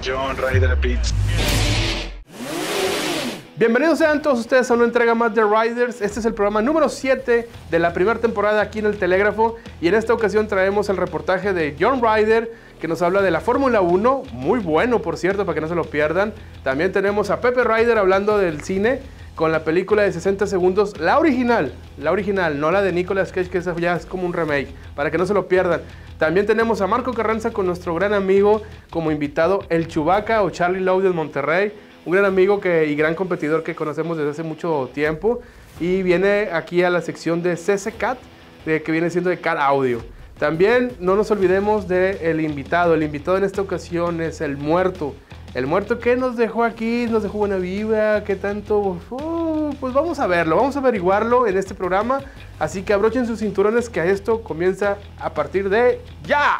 John Ryder Beats. Bienvenidos sean todos ustedes a una entrega más de Riders. Este es el programa número 7 de la primera temporada aquí en El Telégrafo. Y en esta ocasión traemos el reportaje de John Ryder, que nos habla de la Fórmula 1. Muy bueno, por cierto, para que no se lo pierdan. También tenemos a Pepe Ryder hablando del cine con la película de 60 segundos, la original, no la de Nicolas Cage, que esa ya es como un remake, para que no se lo pierdan. También tenemos a Marco Carranza con nuestro gran amigo como invitado, el Chewbacca o Charlie Lowe del Monterrey. Un gran amigo y gran competidor que conocemos desde hace mucho tiempo. Y viene aquí a la sección de CCCAT, que viene siendo de Cat Audio. También no nos olvidemos del invitado. El invitado en esta ocasión es el muerto. El muerto que nos dejó aquí, nos dejó buena vibra, qué tanto... pues vamos a verlo, vamos a averiguarlo en este programa. Así que abrochen sus cinturones que esto comienza a partir de ¡ya!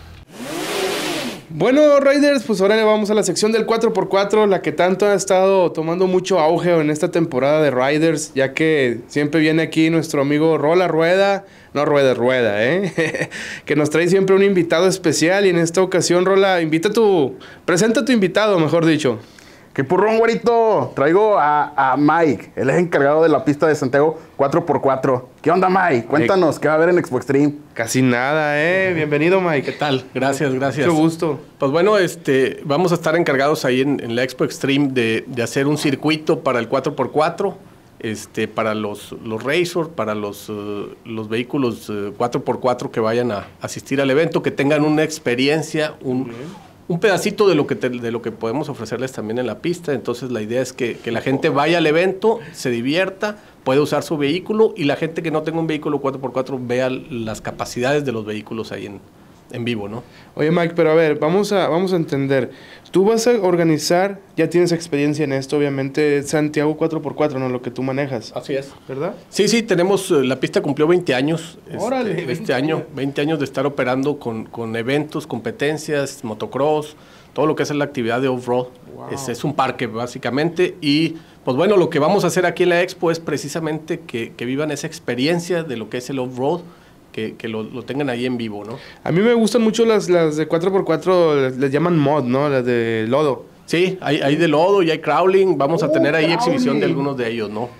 Bueno, Riders, pues ahora le vamos a la sección del 4x4, la que tanto ha estado tomando mucho auge en esta temporada de Riders, ya que siempre viene aquí nuestro amigo Rola Rueda, que nos trae siempre un invitado especial. Y en esta ocasión, Rola, presenta a tu invitado, mejor dicho. ¡Qué purrón, güerito! Traigo a Mike, él es encargado de la pista de Santiago 4x4. ¿Qué onda, Mike? Cuéntanos, ¿qué va a haber en Expo Extreme? Casi nada, Bienvenido, Mike. ¿Qué tal? Gracias. Mucho gusto. Pues bueno, vamos a estar encargados ahí en la Expo Extreme de hacer un circuito para el 4x4, para los racers, para los vehículos 4x4 que vayan a asistir al evento, que tengan una experiencia, un pedacito de lo que podemos ofrecerles también en la pista. Entonces la idea es que la gente vaya al evento, se divierta, puede usar su vehículo, y la gente que no tenga un vehículo 4x4 vea las capacidades de los vehículos ahí en vivo, ¿no? Oye, Mike, pero a ver, vamos a entender. Tú vas a organizar, ya tienes experiencia en esto, obviamente, Santiago 4x4, ¿no? Lo que tú manejas. Así es. ¿Verdad? Sí, tenemos, la pista cumplió 20 años. Órale. Este año, 20 años de estar operando con eventos, competencias, motocross, todo lo que es la actividad de off-road. Wow. Es un parque, básicamente, y pues bueno, lo que vamos a hacer aquí en la Expo es precisamente que vivan esa experiencia de lo que es el off-road, que lo tengan ahí en vivo, ¿no? A mí me gustan mucho las de 4x4, les llaman mod, ¿no? Las de lodo. Sí, hay de lodo y hay crawling. Vamos a tener ahí exhibición de algunos de ellos, ¿no?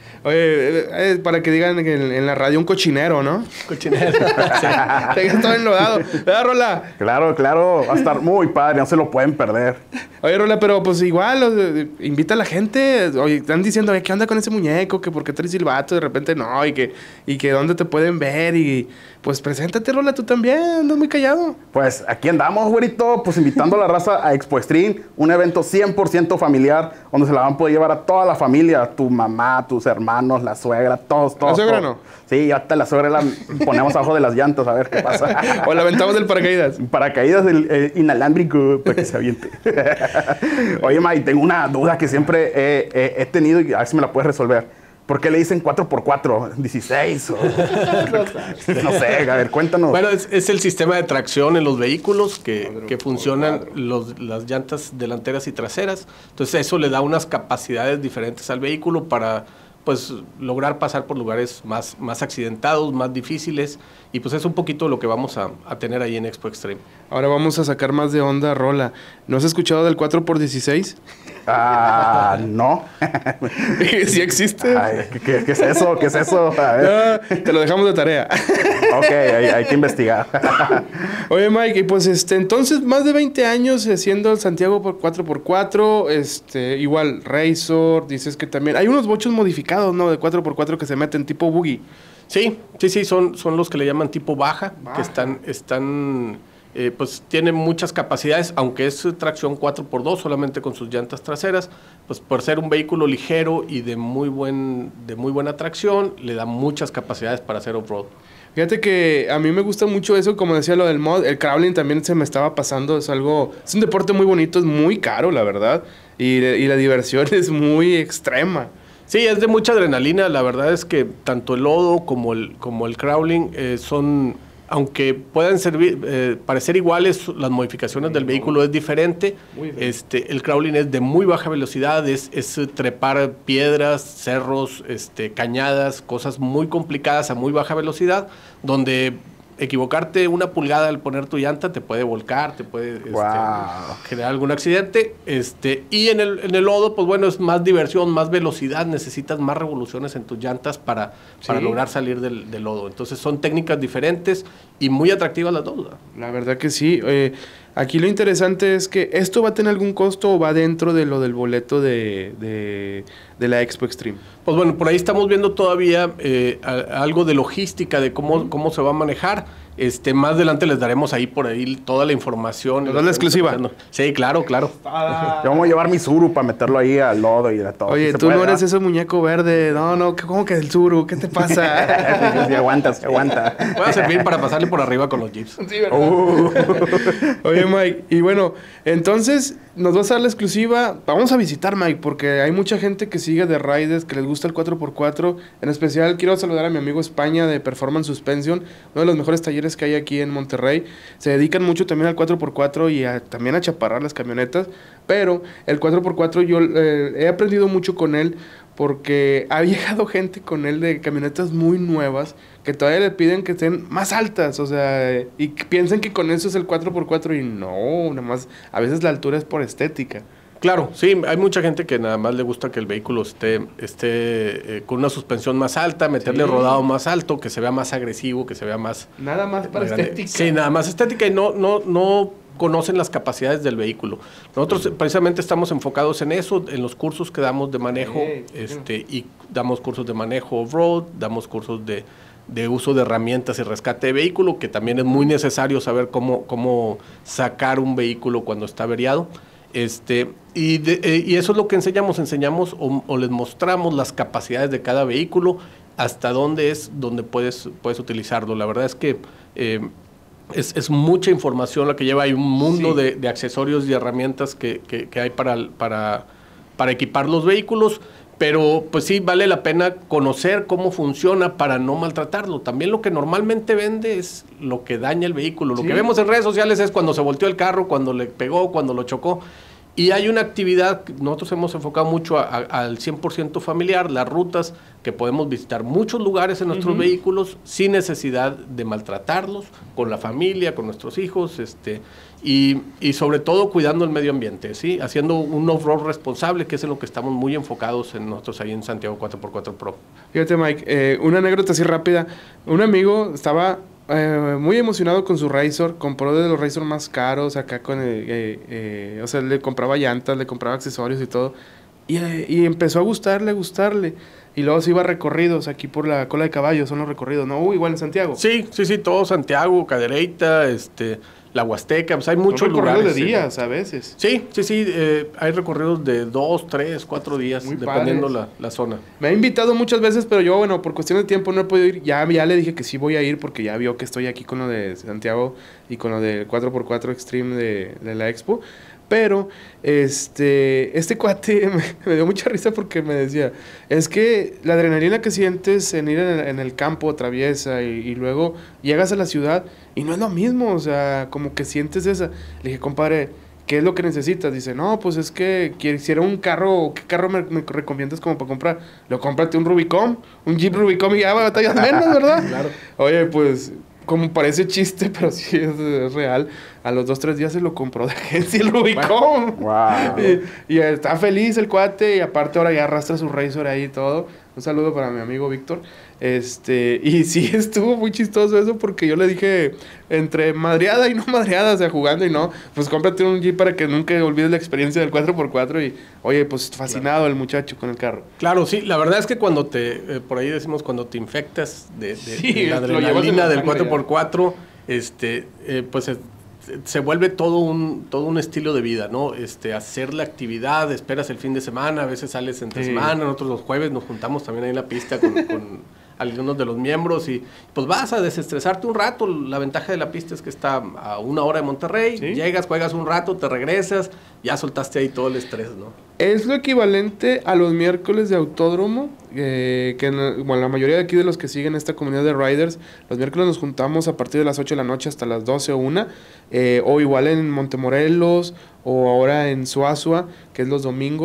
Oye, para que digan que en la radio un cochinero, ¿no? Cochinero. Sí. Tengas todo enlodado. ¿Verdad, Rola? Claro. Va a estar muy padre, no se lo pueden perder. Oye, Rola, pero pues igual, invita a la gente. Oye, están diciendo, ¿qué onda con ese muñeco? Que por qué traes silbato, de repente no, y que dónde te pueden ver. Y pues preséntate, Rola, tú también, andas muy callado. Pues aquí andamos, güerito, pues invitando a la raza a Expo Extreme, un evento 100% familiar, donde se la van a poder llevar a toda la familia, tu mamá, tus hermanos, la suegra, todos. ¿La suegra no? Sí, hasta la suegra la ponemos abajo de las llantas a ver qué pasa. O la aventamos del paracaídas. Paracaídas del inalámbrico para que se aviente. Oye, Mike, tengo una duda que siempre he tenido y a ver si me la puedes resolver. ¿Por qué le dicen 4x4? 16 o... no sé, a ver, cuéntanos. Bueno, es el sistema de tracción en los vehículos que funcionan las llantas delanteras y traseras. Entonces eso le da unas capacidades diferentes al vehículo para pues lograr pasar por lugares más accidentados, más difíciles, y pues es un poquito lo que vamos a tener ahí en Expo Extreme. Ahora vamos a sacar más de onda, Rola. ¿No has escuchado del 4x16? No. ¿Sí existe? Ay, ¿qué es eso? ¿Qué es eso? A ver. Te lo dejamos de tarea. Ok, hay que investigar. Oye, Mike, y pues entonces más de 20 años haciendo el Santiago por 4x4, igual Razor, dices que también hay unos bochos modificados, ¿no? De 4x4 que se meten tipo buggy. Sí, son los que le llaman tipo baja. Que están pues tienen muchas capacidades, aunque es tracción 4x2 solamente con sus llantas traseras, pues por ser un vehículo ligero y de muy buena tracción, le da muchas capacidades para hacer off-road. Fíjate que a mí me gusta mucho eso, como decía lo del mod, el crawling también se me estaba pasando, es un deporte muy bonito, es muy caro, la verdad, y la diversión es muy extrema. Sí, es de mucha adrenalina. La verdad es que tanto el lodo como el crawling son, aunque puedan parecer iguales, las modificaciones del vehículo es diferente. El crawling es de muy baja velocidad, es trepar piedras, cerros, cañadas, cosas muy complicadas a muy baja velocidad, donde equivocarte una pulgada al poner tu llanta te puede volcar, te puede generar algún accidente. Y en el lodo, pues bueno, es más diversión, más velocidad, necesitas más revoluciones en tus llantas para lograr salir del lodo. Entonces son técnicas diferentes y muy atractivas las dos, ¿verdad? La verdad que sí. Aquí lo interesante es que esto va a tener algún costo o va dentro de lo del boleto de la Expo Extreme. Pues bueno, por ahí estamos viendo todavía algo de logística de cómo se va a manejar. Más adelante les daremos ahí por ahí toda la información. ¿Nos das la exclusiva? Sí, claro. Yo vamos a llevar mi Suru para meterlo ahí al lodo y de todo. Oye, tú no eres ese muñeco verde. No, ¿cómo que el Suru? ¿Qué te pasa? Sí, aguanta. Puede servir para pasarle por arriba con los jeeps. Sí, ¿verdad? Oye, Mike, y bueno, entonces nos vas a dar la exclusiva. Vamos a visitar, Mike, porque hay mucha gente que sigue de Riders, que les gusta el 4x4. En especial, quiero saludar a mi amigo España de Performance Suspension, uno de los mejores talleres que hay aquí en Monterrey. Se dedican mucho también al 4x4 y también a chaparrar las camionetas, pero el 4x4 yo he aprendido mucho con él porque ha llegado gente con él de camionetas muy nuevas que todavía le piden que estén más altas, o sea, y que piensen que con eso es el 4x4 y no, nada más, a veces la altura es por estética. Claro, sí, hay mucha gente que nada más le gusta que el vehículo esté con una suspensión más alta, meterle rodado más alto, que se vea más agresivo, que se vea más... Nada más para estética. Sí, nada más estética y no conocen las capacidades del vehículo. Nosotros precisamente estamos enfocados en eso, en los cursos que damos de manejo, y damos cursos de manejo off-road, damos cursos de uso de herramientas y rescate de vehículo, que también es muy necesario saber cómo sacar un vehículo cuando está averiado. Y eso es lo que enseñamos o les mostramos las capacidades de cada vehículo, hasta dónde puedes utilizarlo. La verdad es que es mucha información la que lleva, hay un mundo de accesorios y herramientas que hay para equipar los vehículos, pero pues sí vale la pena conocer cómo funciona para no maltratarlo. También lo que normalmente vende es lo que daña el vehículo. Lo que vemos en redes sociales es cuando se volteó el carro, cuando le pegó, cuando lo chocó. Y hay una actividad, nosotros hemos enfocado mucho al 100% familiar, las rutas, que podemos visitar muchos lugares en nuestros vehículos sin necesidad de maltratarlos, con la familia, con nuestros hijos, y sobre todo cuidando el medio ambiente, ¿sí? Haciendo un off-road responsable, que es en lo que estamos muy enfocados en nosotros ahí en Santiago 4x4 Pro. Fíjate, Mike, una anécdota así rápida. Un amigo estaba muy emocionado con su Razor, compró de los Razor más caros, acá con o sea, le compraba llantas, le compraba accesorios y todo, y empezó a gustarle, y luego se iba a recorridos aquí por la Cola de Caballo, son los recorridos, ¿no? Igual en Santiago. Sí, todo Santiago, Cadereyta, la Huasteca, pues hay muchos lugares. Recorridos de días a veces. Sí, hay recorridos de 2, 3, 4 días, muy dependiendo la zona. Me ha invitado muchas veces, pero yo, bueno, por cuestiones de tiempo no he podido ir. Ya le dije que sí voy a ir porque ya vio que estoy aquí con lo de Santiago y con lo de 4x4 Extreme de la Expo. Pero este cuate me dio mucha risa porque me decía, es que la adrenalina que sientes en ir en el campo traviesa y luego llegas a la ciudad y no es lo mismo, o sea, como que sientes esa. Le dije, compadre, ¿qué es lo que necesitas? Dice, no, pues es que quisiera un carro, ¿qué carro me recomiendas como para comprar? Lo cómprate un Rubicon, un Jeep Rubicon y ya batallas menos, ¿verdad? Claro. Oye, pues como parece chiste, pero sí es real. A los 2-3 días se lo compró de agencia el Rubicon. Wow. Y está feliz el cuate. Y aparte ahora ya arrastra su Razor ahí y todo. Un saludo para mi amigo Víctor. Y sí estuvo muy chistoso eso porque yo le dije entre madreada y no madreada, o sea, jugando y no, pues cómprate un Jeep para que nunca olvides la experiencia del 4x4 y, oye, pues fascinado el muchacho con el carro. Claro, sí, la verdad es que cuando por ahí decimos cuando te infectas de la adrenalina del 4x4, pues se vuelve todo un estilo de vida, ¿no? Hacer la actividad, esperas el fin de semana, a veces sales entre semana, nosotros los jueves nos juntamos también ahí en la pista con algunos de los miembros y pues vas a desestresarte un rato. La ventaja de la pista es que está a 1 hora de Monterrey, llegas, juegas un rato, te regresas, ya soltaste ahí todo el estrés, ¿no? Es lo equivalente a los miércoles de autódromo, bueno, la mayoría de aquí de los que siguen esta comunidad de riders, los miércoles nos juntamos a partir de las 8 de la noche hasta las 12 o 1, o igual en Montemorelos, o ahora en Suazua, que es los domingos.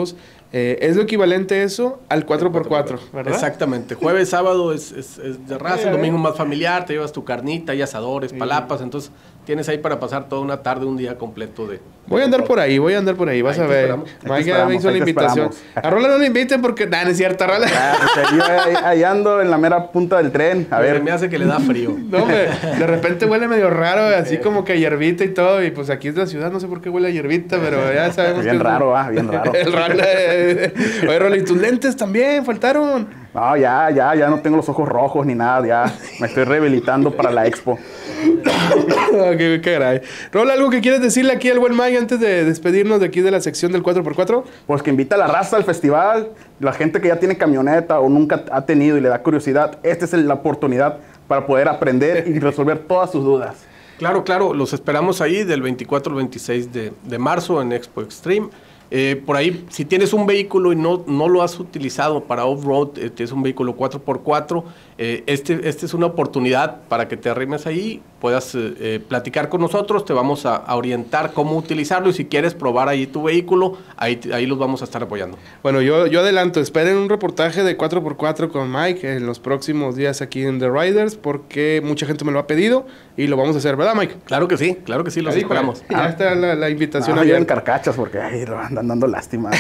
Es lo equivalente eso al 4x4, ¿verdad? Exactamente. Jueves, sábado es de raza, el domingo más familiar, te llevas tu carnita, hay asadores, palapas, entonces tienes ahí para pasar toda una tarde, un día completo de... Voy a andar por ahí, vas a ver. Mike ya me hizo la invitación. A Rola no le inviten porque... no es cierto, Rola. Yo ahí ando en la mera punta del tren. A ver. Me hace que le da frío. No, hombre, de repente huele medio raro, así como que a hierbita y todo. Y pues aquí es la ciudad, no sé por qué huele a hierbita, pero ya sabemos bien que... raro, bien raro. El Rola. Oye, Rola, y tus lentes también faltaron. No, ya no tengo los ojos rojos ni nada. Ya me estoy rehabilitando para la expo. Qué caray. Rola, ¿algo que quieres decirle aquí al buen Mike antes de despedirnos de aquí de la sección del 4x4? Pues que invita a la raza al festival, la gente que ya tiene camioneta o nunca ha tenido y le da curiosidad, esta es la oportunidad para poder aprender y resolver todas sus dudas. Claro, los esperamos ahí del 24 al 26 de marzo en Expo Extreme. Por ahí, si tienes un vehículo y no lo has utilizado para off-road, tienes un vehículo 4x4, este es una oportunidad para que te arrimes ahí, puedas platicar con nosotros, te vamos a orientar cómo utilizarlo y si quieres probar ahí tu vehículo, ahí los vamos a estar apoyando. Bueno, yo adelanto, esperen un reportaje de 4x4 con Mike en los próximos días aquí en The Riders, porque mucha gente me lo ha pedido y lo vamos a hacer, ¿verdad, Mike? Claro que sí, los esperamos. Ya está la invitación abierta. En abierta. carcachas porque andan dando lástima.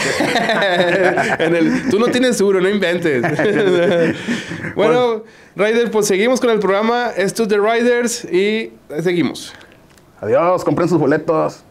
Tú no tienes seguro, no inventes. Bueno, Rider, pues seguimos con el programa. Esto es The Riders y seguimos. Adiós, compren sus boletos.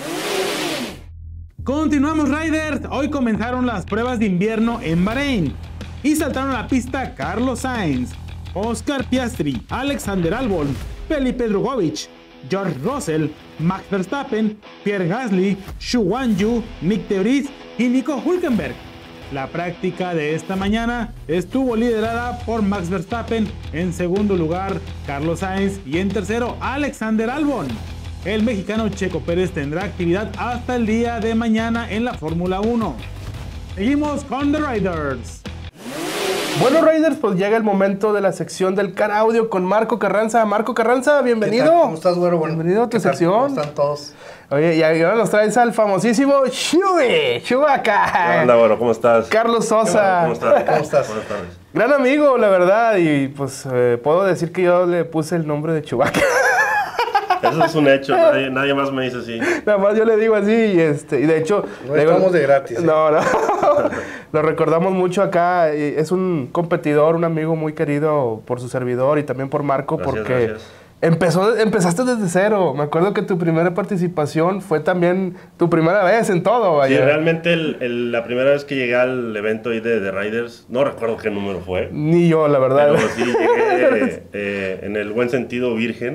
Continuamos, Riders. Hoy comenzaron las pruebas de invierno en Bahrein y saltaron a la pista Carlos Sainz, Oscar Piastri, Alexander Albon, Felipe Drugovich, George Russell, Max Verstappen, Pierre Gasly, Xu Guanyu, Nick de Vries y Nico Hülkenberg. La práctica de esta mañana estuvo liderada por Max Verstappen, en segundo lugar Carlos Sainz y en tercero Alexander Albon. El mexicano Checo Pérez tendrá actividad hasta el día de mañana en la Fórmula 1. Seguimos con The Riders. Bueno, Riders, pues llega el momento de la sección del Car Audio con Marco Carranza. Marco Carranza, bienvenido. ¿Qué tal? ¿Cómo estás, güero? Bienvenido a tu sección. ¿Cómo están todos? Oye, y ahora nos traes al famosísimo Chewbacca. ¿Qué onda, bueno? ¿Cómo estás? Carlos Sosa. ¿Cómo estás? ¿Cómo estás? Buenas tardes. Gran amigo, la verdad, y pues puedo decir que yo le puse el nombre de Chewbacca. Eso es un hecho, nadie más me dice así. Nada más yo le digo así y de hecho... No estamos de gratis. No. Lo recordamos mucho acá. Es un competidor, un amigo muy querido por su servidor y también por Marco. Gracias. Empezaste desde cero. Me acuerdo que tu primera participación fue también tu primera vez en todo. Vaya. Sí, realmente la primera vez que llegué al evento ahí de Riders, no recuerdo qué número fue. Ni yo, la verdad. Pero sí, llegué en el buen sentido virgen.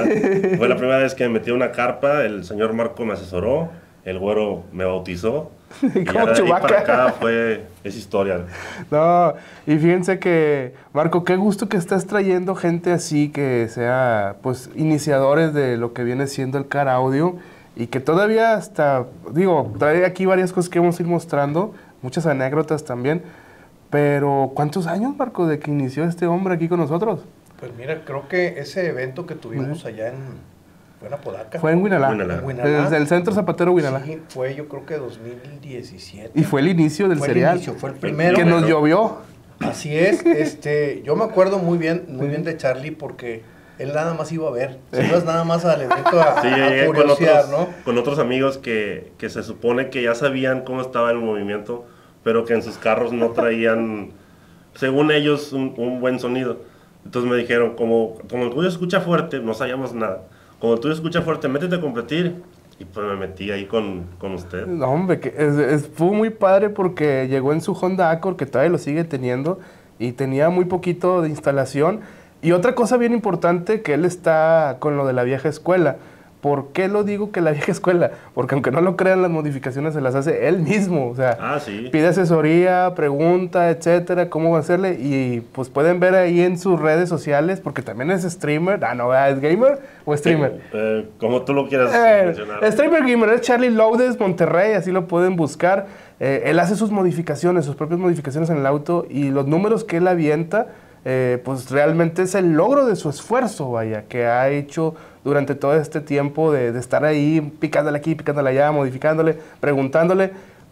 Fue la primera vez que me metí a una carpa, el señor Marco me asesoró, el güero me bautizó. Y Como ya de ahí Chewbacca. para acá es historia. No, y fíjense que, Marco, qué gusto que estás trayendo gente así que sea, pues, iniciadores de lo que viene siendo el Car Audio y que todavía hasta, trae aquí varias cosas que vamos a ir mostrando, muchas anécdotas también, pero ¿cuántos años, Marco, de que inició este hombre aquí con nosotros? Pues mira, creo que ese evento que tuvimos allá fue en Apodaca. Fue en Huinalá. Huinalá. Desde el Centro Zapatero Huinalá. Sí, fue yo creo que 2017. Y fue el inicio del serial. Fue el primero. Que nos llovió. Así es. Yo me acuerdo muy bien de Charlie porque él nada más iba a ver. Si ibas nada más al evento a llegué curiosear, ¿no? con otros amigos que se supone que ya sabían cómo estaba el movimiento, pero que en sus carros no traían, según ellos, un buen sonido. Entonces me dijeron, como el tuyo escucha fuerte, no sabíamos nada. Como el tuyo escucha fuerte, métete a competir. Y pues me metí ahí con usted. No, hombre, fue muy padre porque llegó en su Honda Accord, que todavía lo sigue teniendo, y tenía muy poquito de instalación. Y otra cosa bien importante, que él está con lo de la vieja escuela. ¿Por qué lo digo que la vieja escuela? Porque aunque no lo crean, las modificaciones se las hace él mismo. O sea, sí. Pide asesoría, pregunta, etcétera, cómo va a hacerle. Y pues pueden ver ahí en sus redes sociales, porque también es streamer. ¿Es gamer o streamer? Como tú lo quieras mencionar. Streamer gamer es Charlie Lourdes Monterrey, así lo pueden buscar. Él hace sus modificaciones, sus propias modificaciones en el auto, y los números que él avienta, pues realmente es el logro de su esfuerzo, vaya, que ha hecho durante todo este tiempo de estar ahí, picándole aquí, picándole allá, modificándole, preguntándole.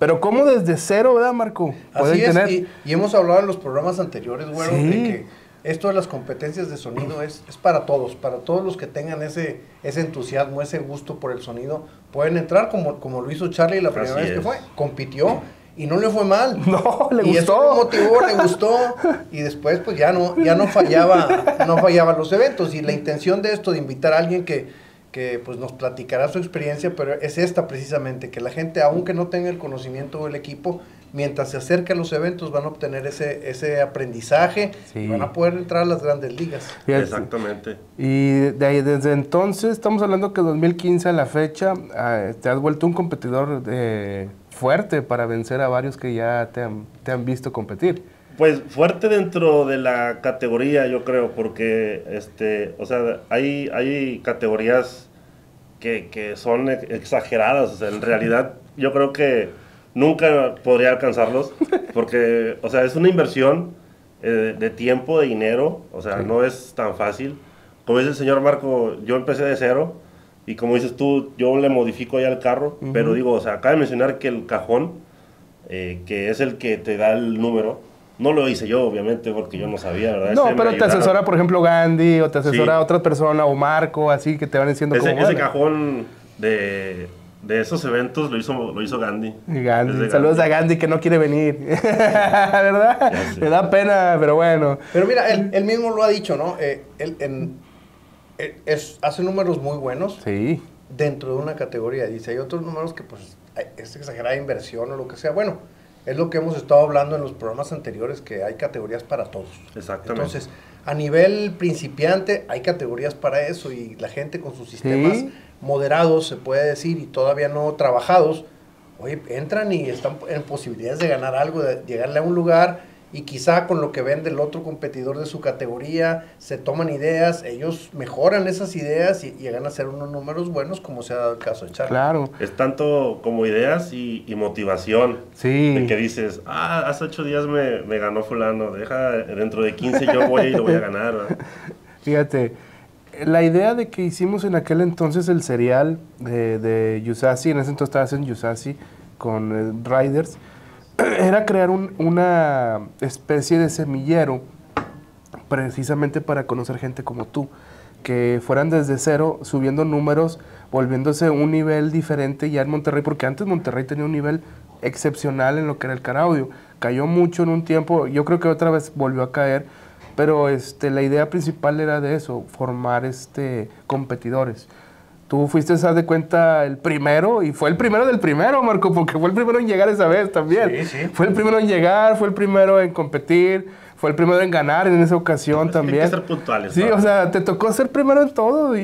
Pero ¿cómo desde cero, verdad, Marco? Así es, y hemos hablado en los programas anteriores, güero, Sí. de que esto de las competencias de sonido es para todos los que tengan ese entusiasmo, ese gusto por el sonido, pueden entrar como lo hizo Charlie la primera vez que fue, compitió y no le fue mal. No, le y gustó. eso lo motivó, le gustó, y después pues ya no fallaba los eventos, y la intención de esto, de invitar a alguien que pues nos platicará su experiencia, pero es esta precisamente, que la gente, aunque no tenga el conocimiento del equipo, mientras se acerca a los eventos van a obtener ese aprendizaje, Sí. y van a poder entrar a las grandes ligas. Fíjate. Exactamente. Y de ahí, desde entonces, estamos hablando que 2015 a la fecha, te has vuelto un competidor fuerte para vencer a varios que ya te han visto competir. Pues fuerte dentro de la categoría, yo creo, porque o sea, hay categorías que son exageradas, o sea, en realidad yo creo que nunca podría alcanzarlos, porque, o sea, es una inversión de tiempo, de dinero, o sea, Sí. no es tan fácil. Como dice el señor Marco, yo empecé de cero, y como dices tú, yo le modifico ya el carro, pero digo, o sea, acaba de mencionar que el cajón, que es el que te da el número, no lo hice yo, obviamente, porque yo no sabía, ¿verdad? No, Me pero te ayudaron. asesora, por ejemplo, Gandhi, o te asesora Sí. otra persona, o Marco, así, que te van diciendo Ese cómo. cajón de esos eventos lo hizo Gandhi. Gandhi. Desde Saludos a Gandhi, que no quiere venir. ¿Verdad? Ya sé. Me da pena, pero bueno. Pero mira, él mismo lo ha dicho, ¿no? Hace números muy buenos Sí. dentro de una categoría. Dice, hay otros números que pues es exagerada inversión o lo que sea. Bueno, es lo que hemos estado hablando en los programas anteriores, que hay categorías para todos. Exactamente. Entonces, a nivel principiante hay categorías para eso, y la gente con sus sistemas Sí. moderados, se puede decir, y todavía no trabajados, oye, entran y están en posibilidades de ganar algo, de llegarle a un lugar, y quizá con lo que ven del otro competidor de su categoría, se toman ideas, ellos mejoran esas ideas y llegan a hacer unos números buenos, como se ha dado el caso de Charlie. Claro. Es tanto como ideas y motivación. Sí. De que dices, hace 8 días me ganó fulano, dentro de 15 yo voy y lo voy a ganar, ¿verdad? Fíjate, la idea de que hicimos en aquel entonces el serial de Yusasi, en ese entonces estabas en Yusasi con Riders, era crear una especie de semillero precisamente para conocer gente como tú, que fueran desde cero, subiendo números, volviéndose un nivel diferente ya en Monterrey, porque antes Monterrey tenía un nivel excepcional en lo que era el car audio. Cayó mucho en un tiempo, yo creo que otra vez volvió a caer, pero la idea principal era de eso, formar competidores. Tú fuiste, haz de cuenta, el primero, y fue el primero del primero, Marco, porque fue el primero en llegar esa vez también. Sí, sí. Fue el primero en llegar, fue el primero en competir, fue el primero en ganar en esa ocasión Pues hay también. que ser puntuales, Sí, ¿no? o sea, te tocó ser primero en todo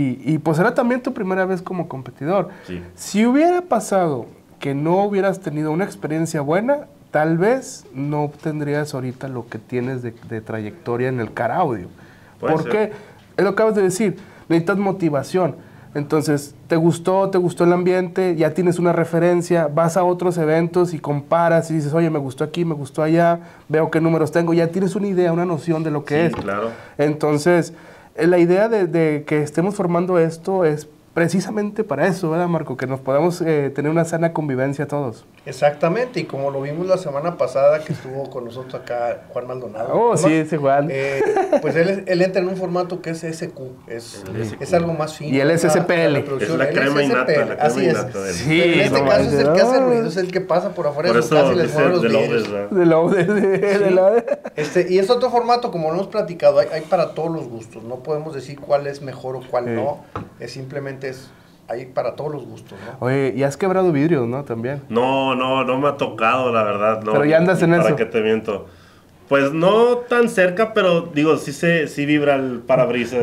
y pues era también tu primera vez como competidor. Sí. Si hubiera pasado que no hubieras tenido una experiencia buena, tal vez no obtendrías ahorita lo que tienes de trayectoria en el car audio. Puede Porque, ser. es lo que acabas de decir, necesitas motivación. Entonces, te gustó el ambiente, ya tienes una referencia, vas a otros eventos y comparas y dices, oye, me gustó aquí, me gustó allá, veo qué números tengo, ya tienes una idea, una noción de lo que Sí, es. claro. Entonces, la idea de que estemos formando esto es precisamente para eso, ¿verdad, Marco? Que nos podamos tener una sana convivencia todos. Exactamente, y como lo vimos la semana pasada que estuvo con nosotros acá Juan Maldonado. Oh, ¿no? sí, ese Juan. Pues él entra en un formato que es SQ, es algo más fino. Y él es SPL. Es la crema innata, la crema así es. innata del- Sí, Pero en este no caso es el que manches, hace no. ruido, es el que pasa por afuera Por de su casa eso y les dice mueve los de vidrios. Lourdes, ¿verdad? Y es otro formato, como lo hemos platicado, hay para todos los gustos, no podemos decir cuál es mejor o cuál no, simplemente hay para todos los gustos, ¿no? Oye, y has quebrado vidrios, ¿no? También. No me ha tocado, la verdad. No, Pero ya andas en ¿para eso. qué te miento? Pues no tan cerca, pero digo, sí vibra el parabrisas.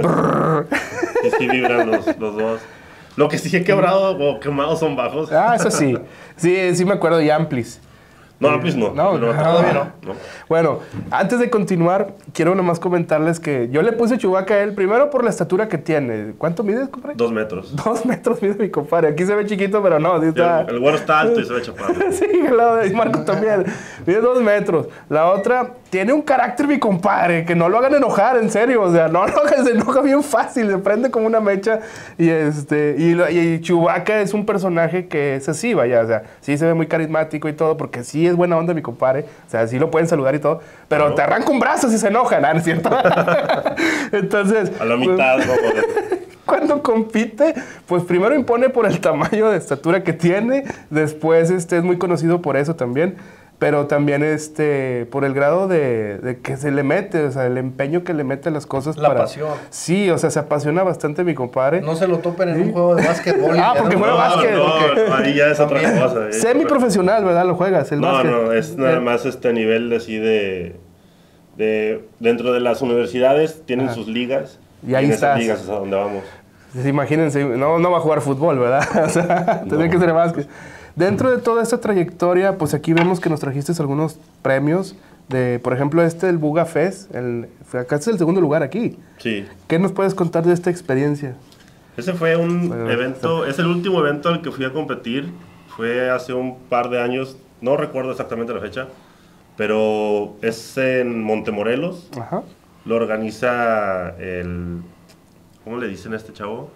sí vibran los dos. Lo que sí he quebrado o quemado son bajos. Ah, eso sí. Sí me acuerdo de Amplis. No, la PIS no. No, todavía no. Bueno, antes de continuar, quiero nomás comentarles que yo le puse Chewbacca a él, primero por la estatura que tiene. ¿Cuánto mide, compadre? 2 metros. 2 metros mide mi compadre. Aquí se ve chiquito, pero no. Sí está... El güero está alto y se ve chaparro. Sí, claro, y Marco también. Mide 2 metros. La otra, tiene un carácter mi compadre, que no lo hagan enojar, en serio. O sea, no lo hagan, se enoja bien fácil, se prende como una mecha. Y Chewbacca es un personaje que es así, vaya. O sea, sí se ve muy carismático y todo, porque sí es buena onda mi compadre. O sea, sí lo pueden saludar y todo. Pero Claro. te arranca un brazo si se enoja, ¿no? ¿Es cierto? Entonces... A la mitad, ¿no? Cuando compite, pues primero impone por el tamaño de estatura que tiene, después es muy conocido por eso también, pero también por el grado de que se le mete, o sea, el empeño que le mete a las cosas. La pasión. Sí, o sea, se apasiona bastante mi compadre. No se lo topen en un juego de básquetbol. Ah, porque juega básquet. No, ahí ya es otra cosa. Semiprofesional, ¿verdad? Lo juegas, el básquet. No, es nada más nivel así de dentro de las universidades tienen sus ligas. Y ahí en estás. esas ligas es a donde vamos. Pues imagínense, no va a jugar fútbol, ¿verdad? O sea, tendría que ser básquet. Dentro de toda esta trayectoria, pues aquí vemos que nos trajiste algunos premios. Por ejemplo, el Buga Fest. Acá es el segundo lugar aquí. Sí. ¿Qué nos puedes contar de esta experiencia? Ese fue un Bueno, evento, es el último evento al que fui a competir. Fue hace un par de años, no recuerdo exactamente la fecha, pero es en Montemorelos. Ajá. Lo organiza ¿cómo le dicen a este chavo?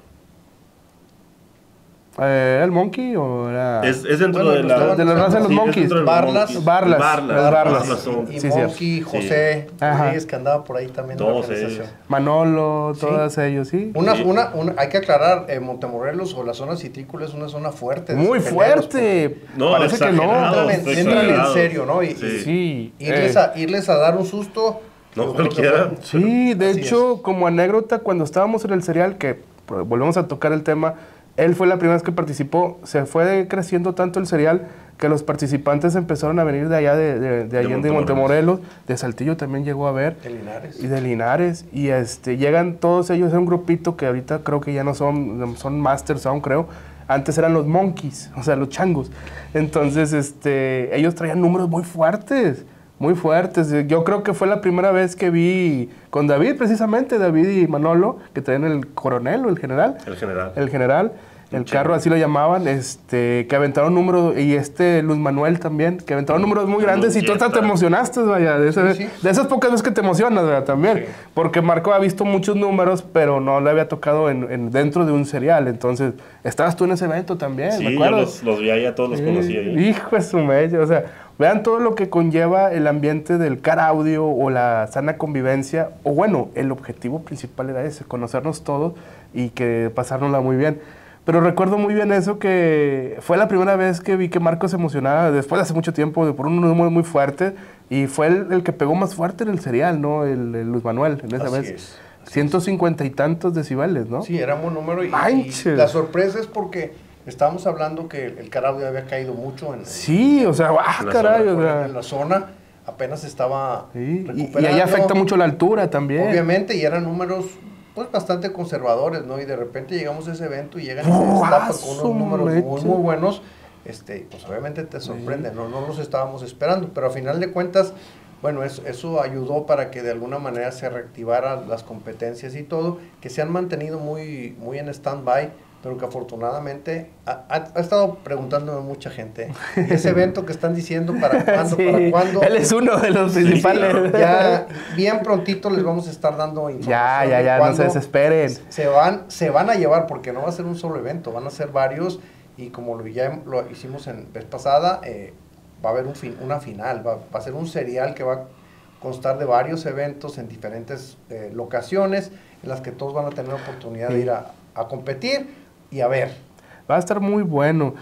¿Era el Monkey o era...? Es dentro Bueno, de la... de la raza de los sí, es Monkeys. dentro de los Barlas. Monkeys. Barlas. Barlas Barlas. son- Y Sí, Monkey, José, Ajá. Rodríguez, que andaba por ahí también en la Todos organización. ellos. Manolo, Sí. todos ellos, ¿sí? Hay que aclarar, Montemorelos o la zona citrícola es una zona fuerte. de Muy peleros, fuerte. No, Parece que no. exagerado, Entran en exagerado. serio, ¿no? Y Sí. irles a dar un susto. No yo creo que cualquiera. fue- Sí, de Así hecho, como anécdota, cuando estábamos en el serial, que volvemos a tocar el tema, él fue la primera vez que participó, se fue creciendo tanto el serial que los participantes empezaron a venir de allá, de Allende y Montemorelos, de Saltillo también llegó a ver. De Linares. Y de Linares, y llegan todos ellos, es un grupito que ahorita creo que ya no son Masters aún, creo. Antes eran los Monkeys, o sea, los changos. Entonces, ellos traían números muy fuertes. Muy fuertes. Yo creo que fue la primera vez que vi con David, precisamente, David y Manolo, que traían el coronel o el general. El general. El general, el carro así lo llamaban, que aventaron números, y Luz Manuel también, que aventaron números muy grandes, y tú hasta te emocionaste, vaya, de esas pocas veces que te emocionas, ¿verdad? También, Sí. porque Marco ha visto muchos números, pero no le había tocado dentro de un serial, entonces, estabas tú en ese evento también, Sí, ¿me yo acuerdo? los vi ahí, a todos los conocí ahí. Hijo de su mecha, o sea, vean todo lo que conlleva el ambiente del car audio o la sana convivencia, o bueno, el objetivo principal era ese, conocernos todos y que pasárnosla muy bien. Pero recuerdo muy bien eso, que fue la primera vez que vi que Marco se emocionaba, después de hace mucho tiempo, por un número muy fuerte, y fue el que pegó más fuerte en el serial, ¿no? El Luis Manuel, en esa Así vez. es. 150 y tantos decibeles, ¿no? Sí, era un buen número. Y ¡Manches! la sorpresa es porque estábamos hablando que el caraudio había caído mucho Sí, o sea, En la caray, zona, o sea, en la zona. Apenas estaba sí, y recuperando. ahí afecta mucho la altura también. Obviamente, y eran números pues bastante conservadores, ¿no? Y de repente llegamos a ese evento y llegan y se destapan con unos números muy, muy buenos. Pues obviamente te sorprende, no los estábamos esperando, pero a final de cuentas, bueno, eso ayudó para que de alguna manera se reactivaran las competencias y todo, que se han mantenido muy, muy en stand-by, pero que afortunadamente ha estado preguntándome mucha gente. ¿Y ese evento que están diciendo para cuándo? Sí, ¿Para cuándo? él es uno de los principales. Ya bien prontito les vamos a estar dando información. Ya, de no cuándo se desesperen. Se van a llevar, porque no va a ser un solo evento, van a ser varios, y como ya lo hicimos en vez pasada, va a haber una final, va a ser un serial que va a constar de varios eventos en diferentes locaciones, en las que todos van a tener oportunidad de ir a competir y a ver. Va a estar muy bueno.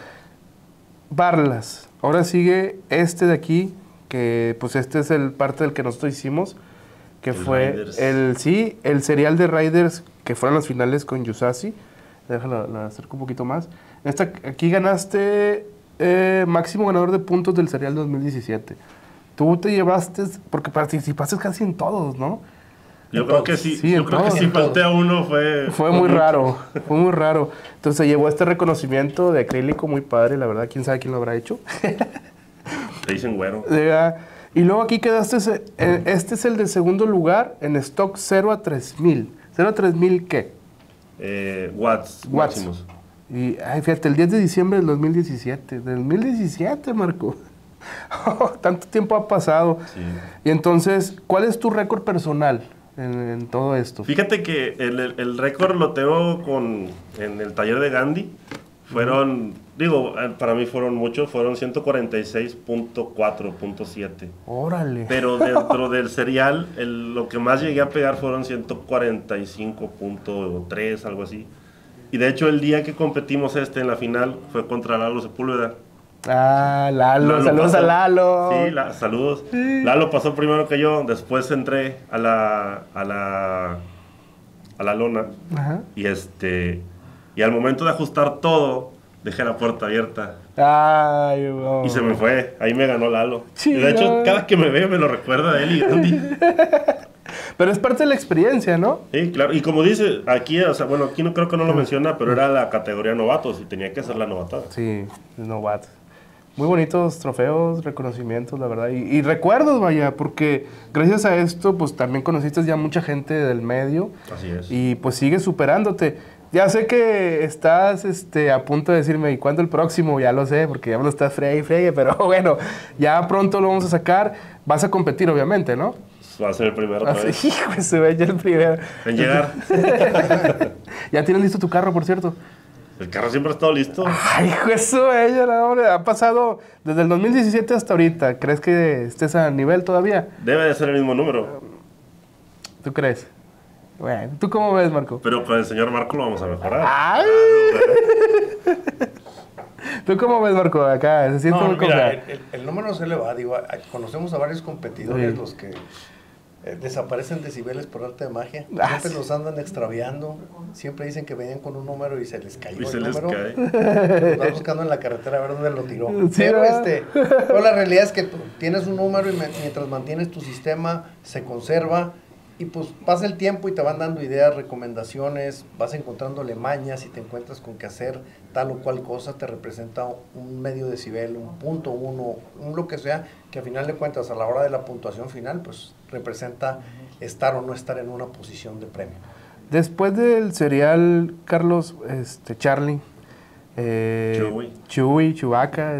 Barlas. Ahora sigue de aquí, que pues es el parte del que nosotros hicimos, que El fue Riders. el serial de Riders, que fueron las finales con Yusasi. Déjala, la acerco un poquito más. Aquí ganaste máximo ganador de puntos del serial 2017. Tú te llevaste, porque participaste casi en todos, ¿no? Yo creo que sí, Sí, yo en creo que todos. si falté a uno Fue muy raro, fue muy raro. Entonces se llevó este reconocimiento de acrílico muy padre, la verdad, quién sabe quién lo habrá hecho. Te dicen güero. Y luego aquí quedaste, este es el de segundo lugar en stock 0 a 3000. ¿0 a 3000 qué? Watts máximos. Y, ay, fíjate, el 10 de diciembre del 2017. Del 2017, Marco. Tanto tiempo ha pasado. Sí. Y entonces, ¿cuál es tu récord personal en todo esto? Fíjate que el récord lo tengo en el taller de Gandhi. Fueron, para mí fueron muchos, fueron 146.4.7. Órale. Pero dentro del serial, lo que más llegué a pegar fueron 145.3, algo así. Y de hecho, el día que competimos en la final fue contra Lalo Sepúlveda. Ah, Lalo, saludos pasó, a Lalo. Sí, saludos. Sí. Lalo pasó primero que yo, después entré a la lona. Ajá. Y al momento de ajustar todo, dejé la puerta abierta. Ay, wow. Y se me fue, ahí me ganó Lalo. Sí, y de hecho, cada que me ve me lo recuerda a él y Andy. Pero es parte de la experiencia, ¿no? Sí, claro. Y como dice, aquí, aquí no creo que no lo menciona, pero era la categoría novatos y tenía que ser la novatada. Sí, novatos. Muy bonitos trofeos, reconocimientos, la verdad. Y recuerdos, vaya, porque gracias a esto, pues también conociste ya mucha gente del medio. Así es. Y pues sigues superándote. Ya sé que estás a punto de decirme, ¿y cuándo el próximo? Ya lo sé, porque ya me lo estás fregue, pero bueno, ya pronto lo vamos a sacar. Vas a competir, obviamente, ¿no? Va a ser el primero otra vez. Hijo, se ve ya el primero. En llegar. ¿Ya tienes listo tu carro, por cierto? El carro siempre ha estado listo. Ay, hijo, eso, hombre, ha pasado desde el 2017 hasta ahorita. ¿Crees que estés a nivel todavía? Debe de ser el mismo número. ¿Tú crees? Bueno, ¿tú cómo ves, Marco? Pero con el señor Marco lo vamos a mejorar. ¡Ay! ¿Tú cómo ves, Marco? Acá se siente muy mira, el número se le va. Conocemos a varios competidores, Sí. los que desaparecen decibeles por arte de magia. Ah, Siempre sí. los andan extraviando. Siempre dicen que venían con un número y se les cayó Y se el les número. cae. Los vas buscando en la carretera a ver dónde lo tiró. Sí, pero, ¿verdad? pero la realidad es que tú tienes un número y mientras mantienes tu sistema se conserva. Y pues pasa el tiempo y te van dando ideas, recomendaciones, vas encontrándole mañas y te encuentras con que hacer tal o cual cosa te representa un medio decibel, un punto, un lo que sea, que a final de cuentas a la hora de la puntuación final pues representa estar o no estar en una posición de premio. Después del serial, Carlos, Charlie, Chewy, Chewbacca,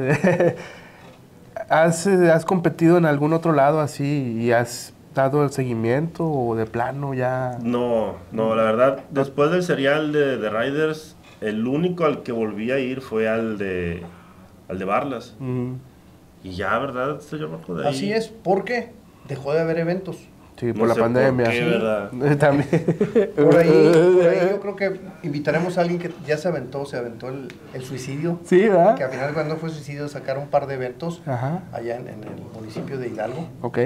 ¿has competido en algún otro lado así y has dado el seguimiento o de plano ya? No, la verdad, después del serial de Riders, el único al que volví a ir fue al de Barlas. Y ya, ¿verdad, señor Marco? De ahí. Así es, porque dejó de haber eventos. Sí, No por la sé pandemia. por qué, ¿verdad? También. Por ahí yo creo que invitaremos a alguien que ya se aventó el suicidio. Sí, ¿verdad? Que al final cuando fue suicidio sacaron un par de eventos Ajá. allá en el municipio de Hidalgo. Ok.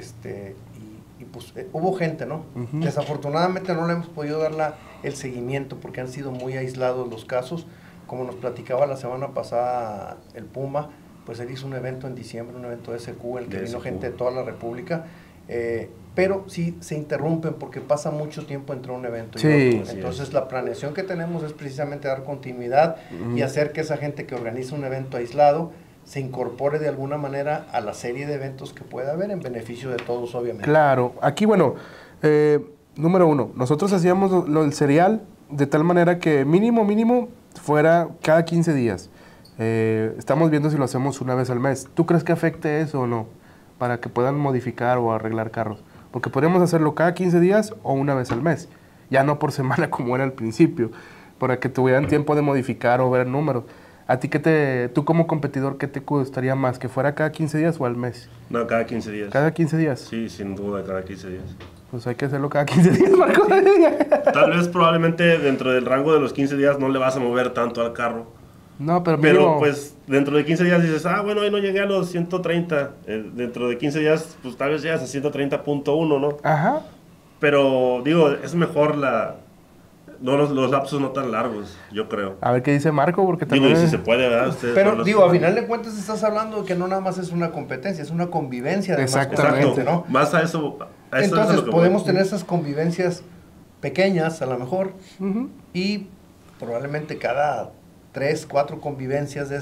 Y pues hubo gente, ¿no? Ujú. Desafortunadamente no le hemos podido dar el seguimiento porque han sido muy aislados los casos. Como nos platicaba la semana pasada el Puma, pues él hizo un evento en diciembre, un evento de SQ, en el que vino gente de toda la República. Pero sí se interrumpen porque pasa mucho tiempo entre un evento y Sí. otro. Entonces la planeación que tenemos es precisamente dar continuidad y hacer que esa gente que organiza un evento aislado se incorpore de alguna manera a la serie de eventos que pueda haber en beneficio de todos, obviamente. Claro. Aquí, bueno, número uno, nosotros hacíamos el serial de tal manera que mínimo fuera cada 15 días. Estamos viendo si lo hacemos una vez al mes. ¿Tú crees que afecte eso o no? Para que puedan modificar o arreglar carros. Porque podríamos hacerlo cada 15 días o una vez al mes. Ya no por semana como era al principio. Para que tuvieran tiempo de modificar o ver números. ¿A ti tú como competidor, qué te gustaría más? ¿Que fuera cada 15 días o al mes? No, cada 15 días. ¿Cada 15 días? Sí, sin duda, cada 15 días. Pues hay que hacerlo cada 15 días, Marco. Tal vez probablemente dentro del rango de los 15 días no le vas a mover tanto al carro. No, pero Pues dentro de 15 días dices, bueno, hoy no llegué a los 130. Dentro de 15 días, pues tal vez llegas a 130.1, ¿no? Ajá. Pero digo, es mejor los lapsos no tan largos, yo creo. A ver qué dice Marco, porque Digo, también... y si se puede, ¿verdad? Ustedes Pero son los digo, a que- final de cuentas estás hablando de que no nada más es una competencia, es una convivencia de más Exactamente. gente, ¿no? Más a eso es a Entonces lo que podemos voy. tener esas convivencias pequeñas a lo mejor Ujú. y probablemente cada 3, 4 convivencias de esas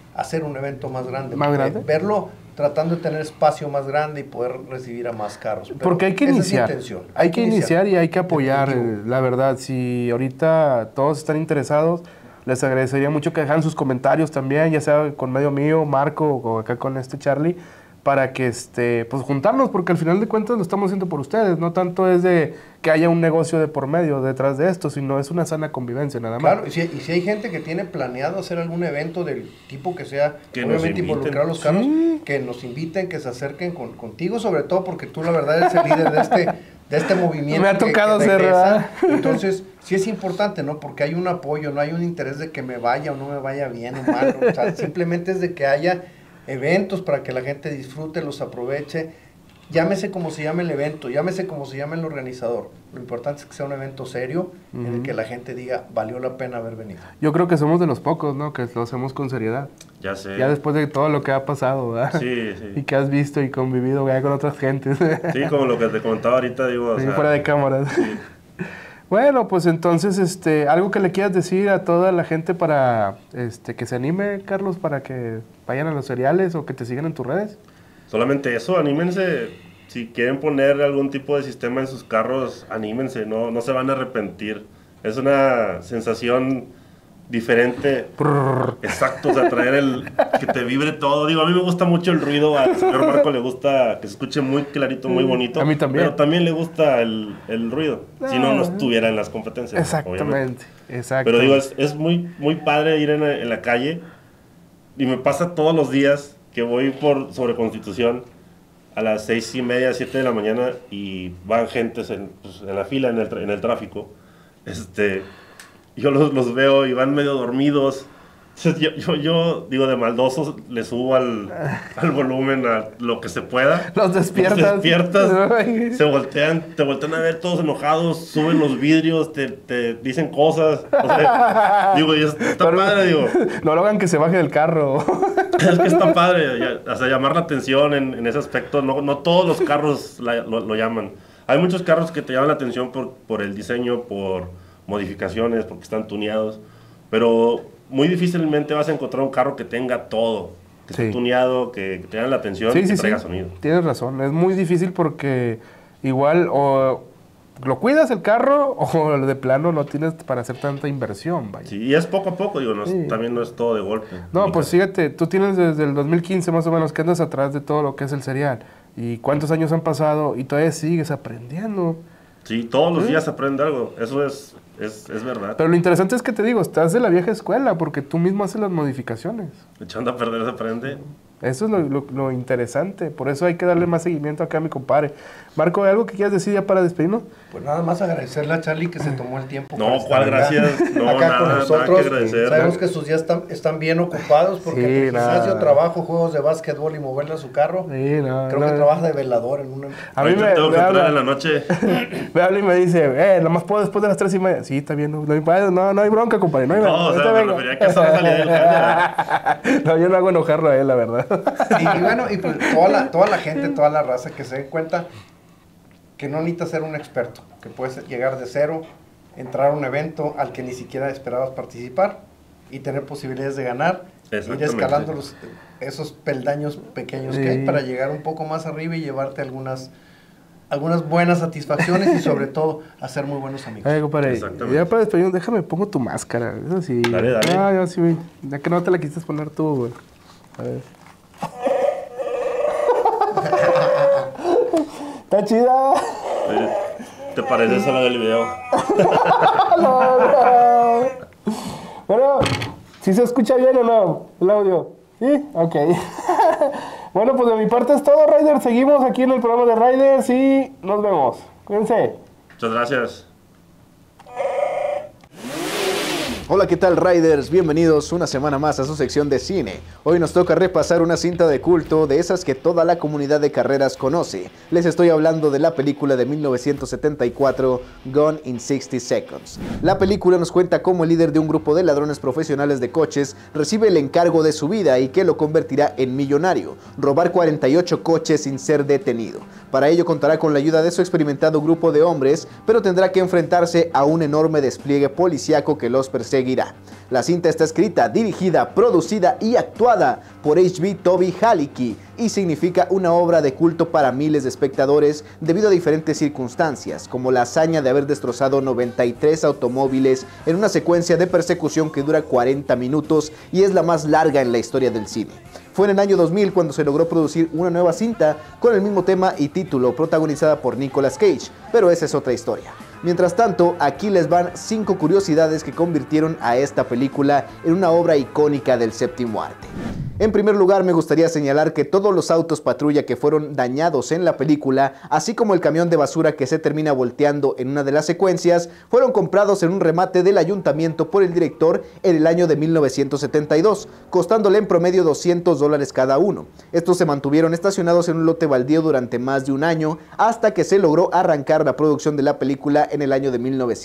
hacer un evento más grande. ¿Más grande? Verlo tratando de tener espacio más grande y poder recibir a más carros. Pero porque hay que esa iniciar. Es la intención. Hay que iniciar y hay que apoyar, Definitivo. la verdad. Si ahorita todos están interesados, les agradecería mucho que dejaran sus comentarios también, ya sea con medio mío, Marco, o acá con Charlie, para que pues juntarnos, porque al final de cuentas lo estamos haciendo por ustedes. No tanto es de que haya un negocio de por medio detrás de esto, sino es una sana convivencia nada más. Claro, y si hay gente que tiene planeado hacer algún evento del tipo que sea, Que nos obviamente inviten. involucrar a los carros, que nos inviten, que se acerquen contigo, sobre todo porque tú la verdad eres el líder de este movimiento. Me ha tocado que ser, regresa. ¿verdad? Entonces, sí es importante, ¿no? Porque hay un apoyo, no hay un interés de que me vaya o no me vaya bien o mal. O sea, simplemente es de que haya eventos para que la gente disfrute, los aproveche. Llámese como se llame el evento, llámese como se llame el organizador. Lo importante es que sea un evento serio en el que la gente diga, valió la pena haber venido. Yo creo que somos de los pocos, ¿no? Que lo hacemos con seriedad. Ya sé. Ya después de todo lo que ha pasado, ¿verdad? Sí, Y sí. que has visto y convivido ya con otras gentes. Sí, como lo que te comentaba ahorita, digo, o Sí, sea, fuera de cámaras. Bueno, pues entonces, algo que le quieras decir a toda la gente para que se anime, Carlos, para que vayan a los cereales o que te sigan en tus redes. solamente eso, anímense. Si quieren poner algún tipo de sistema en sus carros, anímense, no se van a arrepentir. Es una sensación diferente. Exacto, o sea, traer que te vibre todo. Digo, a mí me gusta mucho el ruido, al señor Marco le gusta que se escuche muy clarito, muy bonito. A mí también. Pero también le gusta el ruido. Si no, no estuviera en las competencias. Exactamente, obviamente. exacto. Pero digo, es muy, muy padre ir en la calle. Y me pasa todos los días que voy sobre Constitución a las 6:30, 7 de la mañana y van gentes en la fila, en el tráfico. Yo los veo y van medio dormidos. Entonces, yo digo, de maldosos, le subo al volumen a lo que se pueda. Los despiertas. Te voltean a ver todos enojados, suben los vidrios, te dicen cosas. O sea, digo, y está padre, digo. No lo hagan que se baje del carro. Es que está padre, o sea, llamar la atención en ese aspecto. No todos los carros lo llaman. Hay muchos carros que te llaman la atención por el diseño, por modificaciones, porque están tuneados. Pero muy difícilmente vas a encontrar un carro que tenga todo. Que esté tuneado, que te llame la atención y que traiga sonido. Tienes razón, es muy difícil porque igual o lo cuidas el carro o de plano no tienes para hacer tanta inversión, vaya. Sí, y es poco a poco, digo, también no es todo de golpe. No, pues fíjate, tú tienes desde el 2015 más o menos que andas atrás de todo lo que es el cereal. ¿Y cuántos años han pasado? Y todavía sigues aprendiendo. Sí, todos los días se aprende algo, eso es verdad. Pero lo interesante es que te digo, estás de la vieja escuela porque tú mismo haces las modificaciones. Echando a perder se aprende. Eso es lo interesante. Por eso hay que darle más seguimiento acá a mi compadre. Marco, ¿hay algo que quieras decir ya para despedirnos? Pues nada más agradecerle a Charlie que se tomó el tiempo. No, para estar ¿cuál acá- gracias? No, acá nada, con nada nosotros. que agradecer. Sabemos que sus días están bien ocupados porque Sí, entre gimnasio, nada. trabajo, juegos de básquetbol y moverle a su carro. Sí, no, Creo no. que trabaja de velador en una... A mí Ahorita tengo que me entrar habla, en la noche. me habla y me dice, nomás puedo después de las 3:30. Sí, está bien, no hay bronca, compadre. No hay bronca. No, o sea, ahorita me vengo. refería a que esa salida del jale. No, yo no hago enojarlo a él, la verdad. Y bueno, y pues toda la gente, toda la raza que se den cuenta que no necesitas ser un experto, que puedes llegar de cero, entrar a un evento al que ni siquiera esperabas participar y tener posibilidades de ganar, ir Exactamente. escalando esos peldaños pequeños que hay para llegar un poco más arriba y llevarte algunas buenas satisfacciones y sobre todo hacer muy buenos amigos. Ay, compadre, Exactamente. ya para despedirnos, déjame, pongo tu máscara. Eso sí. Dale, dale. Ah, ya sí, güey. Ya que no te la quisiste poner tú, güey. A ver. Está chida. ¿Te pareces a la del video? Bueno, ¿sí se escucha bien o no el audio? ¿Sí? Ok. Bueno, pues de mi parte es todo, Riders. Seguimos aquí en el programa de Riders y nos vemos. Cuídense. Muchas gracias. Hola, ¿qué tal, Riders? Bienvenidos una semana más a su sección de cine. Hoy nos toca repasar una cinta de culto de esas que toda la comunidad de carreras conoce. Les estoy hablando de la película de 1974, Gone in 60 Seconds. La película nos cuenta cómo el líder de un grupo de ladrones profesionales de coches recibe el encargo de su vida y que lo convertirá en millonario: robar 48 coches sin ser detenido. Para ello contará con la ayuda de su experimentado grupo de hombres, pero tendrá que enfrentarse a un enorme despliegue policíaco que los persegue seguirá. La cinta está escrita, dirigida, producida y actuada por H.B. Toby Halicki y significa una obra de culto para miles de espectadores debido a diferentes circunstancias, como la hazaña de haber destrozado 93 automóviles en una secuencia de persecución que dura 40 minutos y es la más larga en la historia del cine. Fue en el año 2000 cuando se logró producir una nueva cinta con el mismo tema y título, protagonizada por Nicolas Cage, pero esa es otra historia. Mientras tanto, aquí les van 5 curiosidades que convirtieron a esta película en una obra icónica del séptimo arte. En primer lugar, me gustaría señalar que todos los autos patrulla que fueron dañados en la película, así como el camión de basura que se termina volteando en una de las secuencias, fueron comprados en un remate del ayuntamiento por el director en el año de 1972, costándole en promedio $200 cada uno. Estos se mantuvieron estacionados en un lote baldío durante más de un año, hasta que se logró arrancar la producción de la película en el año de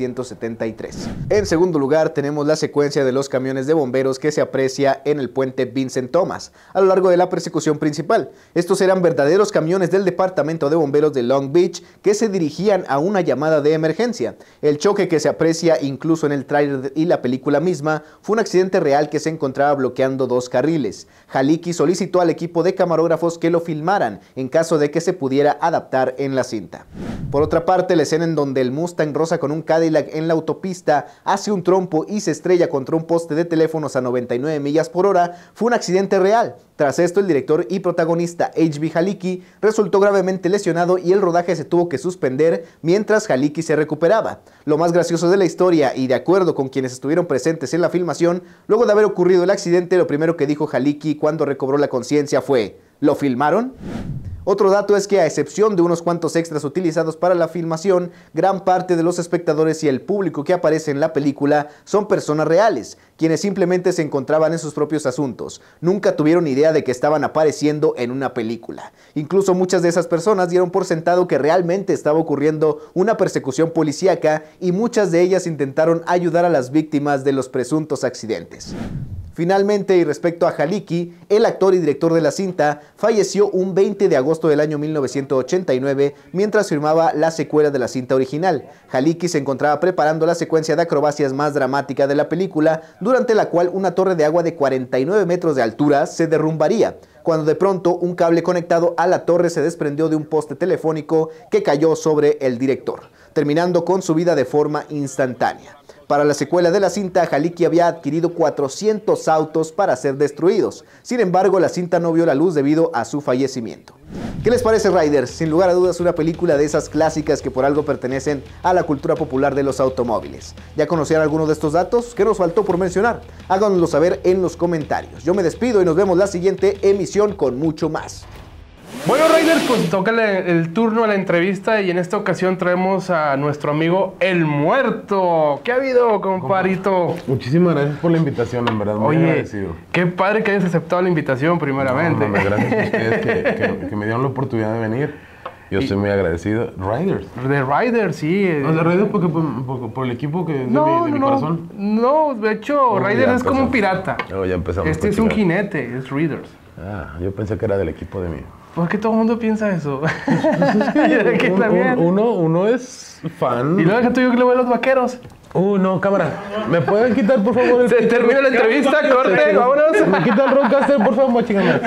1973. En segundo lugar, tenemos la secuencia de los camiones de bomberos que se aprecia en el puente Vincent Thomas a lo largo de la persecución principal. Estos eran verdaderos camiones del departamento de bomberos de Long Beach que se dirigían a una llamada de emergencia. El choque que se aprecia incluso en el tráiler y la película misma fue un accidente real que se encontraba bloqueando 2 carriles. Halicki solicitó al equipo de camarógrafos que lo filmaran en caso de que se pudiera adaptar en la cinta. Por otra parte, la escena en donde el Mustang roza con un Cadillac en la autopista, hace un trompo y se estrella contra un poste de teléfonos a 99 millas por hora fue un accidente real. Tras esto, el director y protagonista H.B. Halicki resultó gravemente lesionado y el rodaje se tuvo que suspender mientras Halicki se recuperaba. Lo más gracioso de la historia, y de acuerdo con quienes estuvieron presentes en la filmación, luego de haber ocurrido el accidente, lo primero que dijo Halicki cuando recobró la conciencia fue: ¿lo filmaron? Otro dato es que, a excepción de unos cuantos extras utilizados para la filmación, gran parte de los espectadores y el público que aparece en la película son personas reales, quienes simplemente se encontraban en sus propios asuntos. Nunca tuvieron idea de que estaban apareciendo en una película. Incluso muchas de esas personas dieron por sentado que realmente estaba ocurriendo una persecución policíaca y muchas de ellas intentaron ayudar a las víctimas de los presuntos accidentes. Finalmente, y respecto a Halicki, el actor y director de la cinta falleció un 20 de agosto del año 1989 mientras filmaba la secuela de la cinta original. Halicki se encontraba preparando la secuencia de acrobacias más dramática de la película, durante la cual una torre de agua de 49 metros de altura se derrumbaría, cuando de pronto un cable conectado a la torre se desprendió de un poste telefónico que cayó sobre el director, terminando con su vida de forma instantánea. Para la secuela de la cinta, Halicki había adquirido 400 autos para ser destruidos. Sin embargo, la cinta no vio la luz debido a su fallecimiento. ¿Qué les parece, Riders? Sin lugar a dudas, una película de esas clásicas que por algo pertenecen a la cultura popular de los automóviles. ¿Ya conocían alguno de estos datos? ¿Qué nos faltó por mencionar? Háganoslo saber en los comentarios. Yo me despido y nos vemos la siguiente emisión con mucho más. Bueno, Riders, pues toca el turno a la entrevista y en esta ocasión traemos a nuestro amigo El Muerto. ¿Qué ha habido, compadrito? Muchísimas gracias por la invitación, en verdad, muy agradecido. Qué padre que hayas aceptado la invitación primeramente. No, gracias a ustedes que me dieron la oportunidad de venir. Yo estoy muy agradecido. Riders. De Riders, sí. No, de Riders porque por el equipo que es de mi corazón. No, de hecho, Riders es como un pirata. Oh, ya empezamos. Este es un jinete, es Riders. Ah, yo pensé que era del equipo de mí. ¿Por qué todo el mundo piensa eso? Uno es fan. Y luego deja tú yo que le voy a los vaqueros. No, cámara. ¿Me pueden quitar, por favor? Se termina la entrevista, corte, vámonos. Me quita el Rodecaster, por favor, chingame.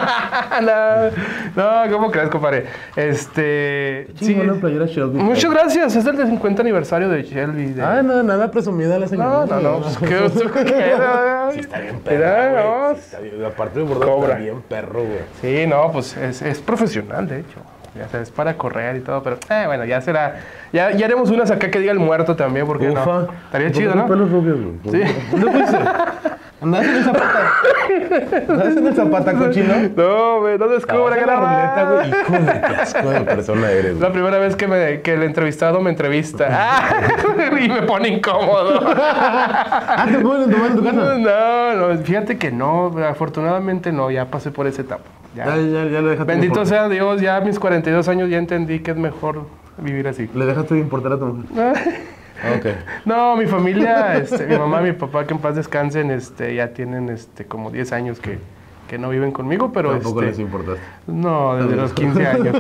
No, ¿cómo crees, compadre? Sí, una playera Shelby. Muchas gracias, es el 50 aniversario de Shelby. Nada presumida la señora. No. ¿Qué Sí, está bien perro, güey. Sí, está bien. Aparte de bordar, está bien perro, güey. Sí, no, pues es profesional, de hecho. Ya sabes, para correr y todo, pero bueno, ya será. Ya haremos unas acá que diga El Muerto también, porque no. Estaría chido, ¿no? Pelos rubios, güey. Sí. ¿Dónde fuiste? ¿Andás en el zapata? ¿Andás en el zapata, cochino? No, güey, no descubra que la ruleta, güey. Hijo de qué asco de persona eres, güey. La primera vez que el entrevistado me entrevista. Y me pone incómodo. ¿Te pueden tomar en tu casa? No, fíjate que no, afortunadamente no, ya pasé por esa etapa. Ya lo dejaste. Bendito sea Dios, ya a mis 42 años ya entendí que es mejor vivir así. ¿Le dejaste de importar a tu mujer? Okay. No, mi familia, mi mamá y mi papá, que en paz descansen, ya tienen como 10 años que que no viven conmigo, pero Tampoco les importaste. no, desde los 15 años.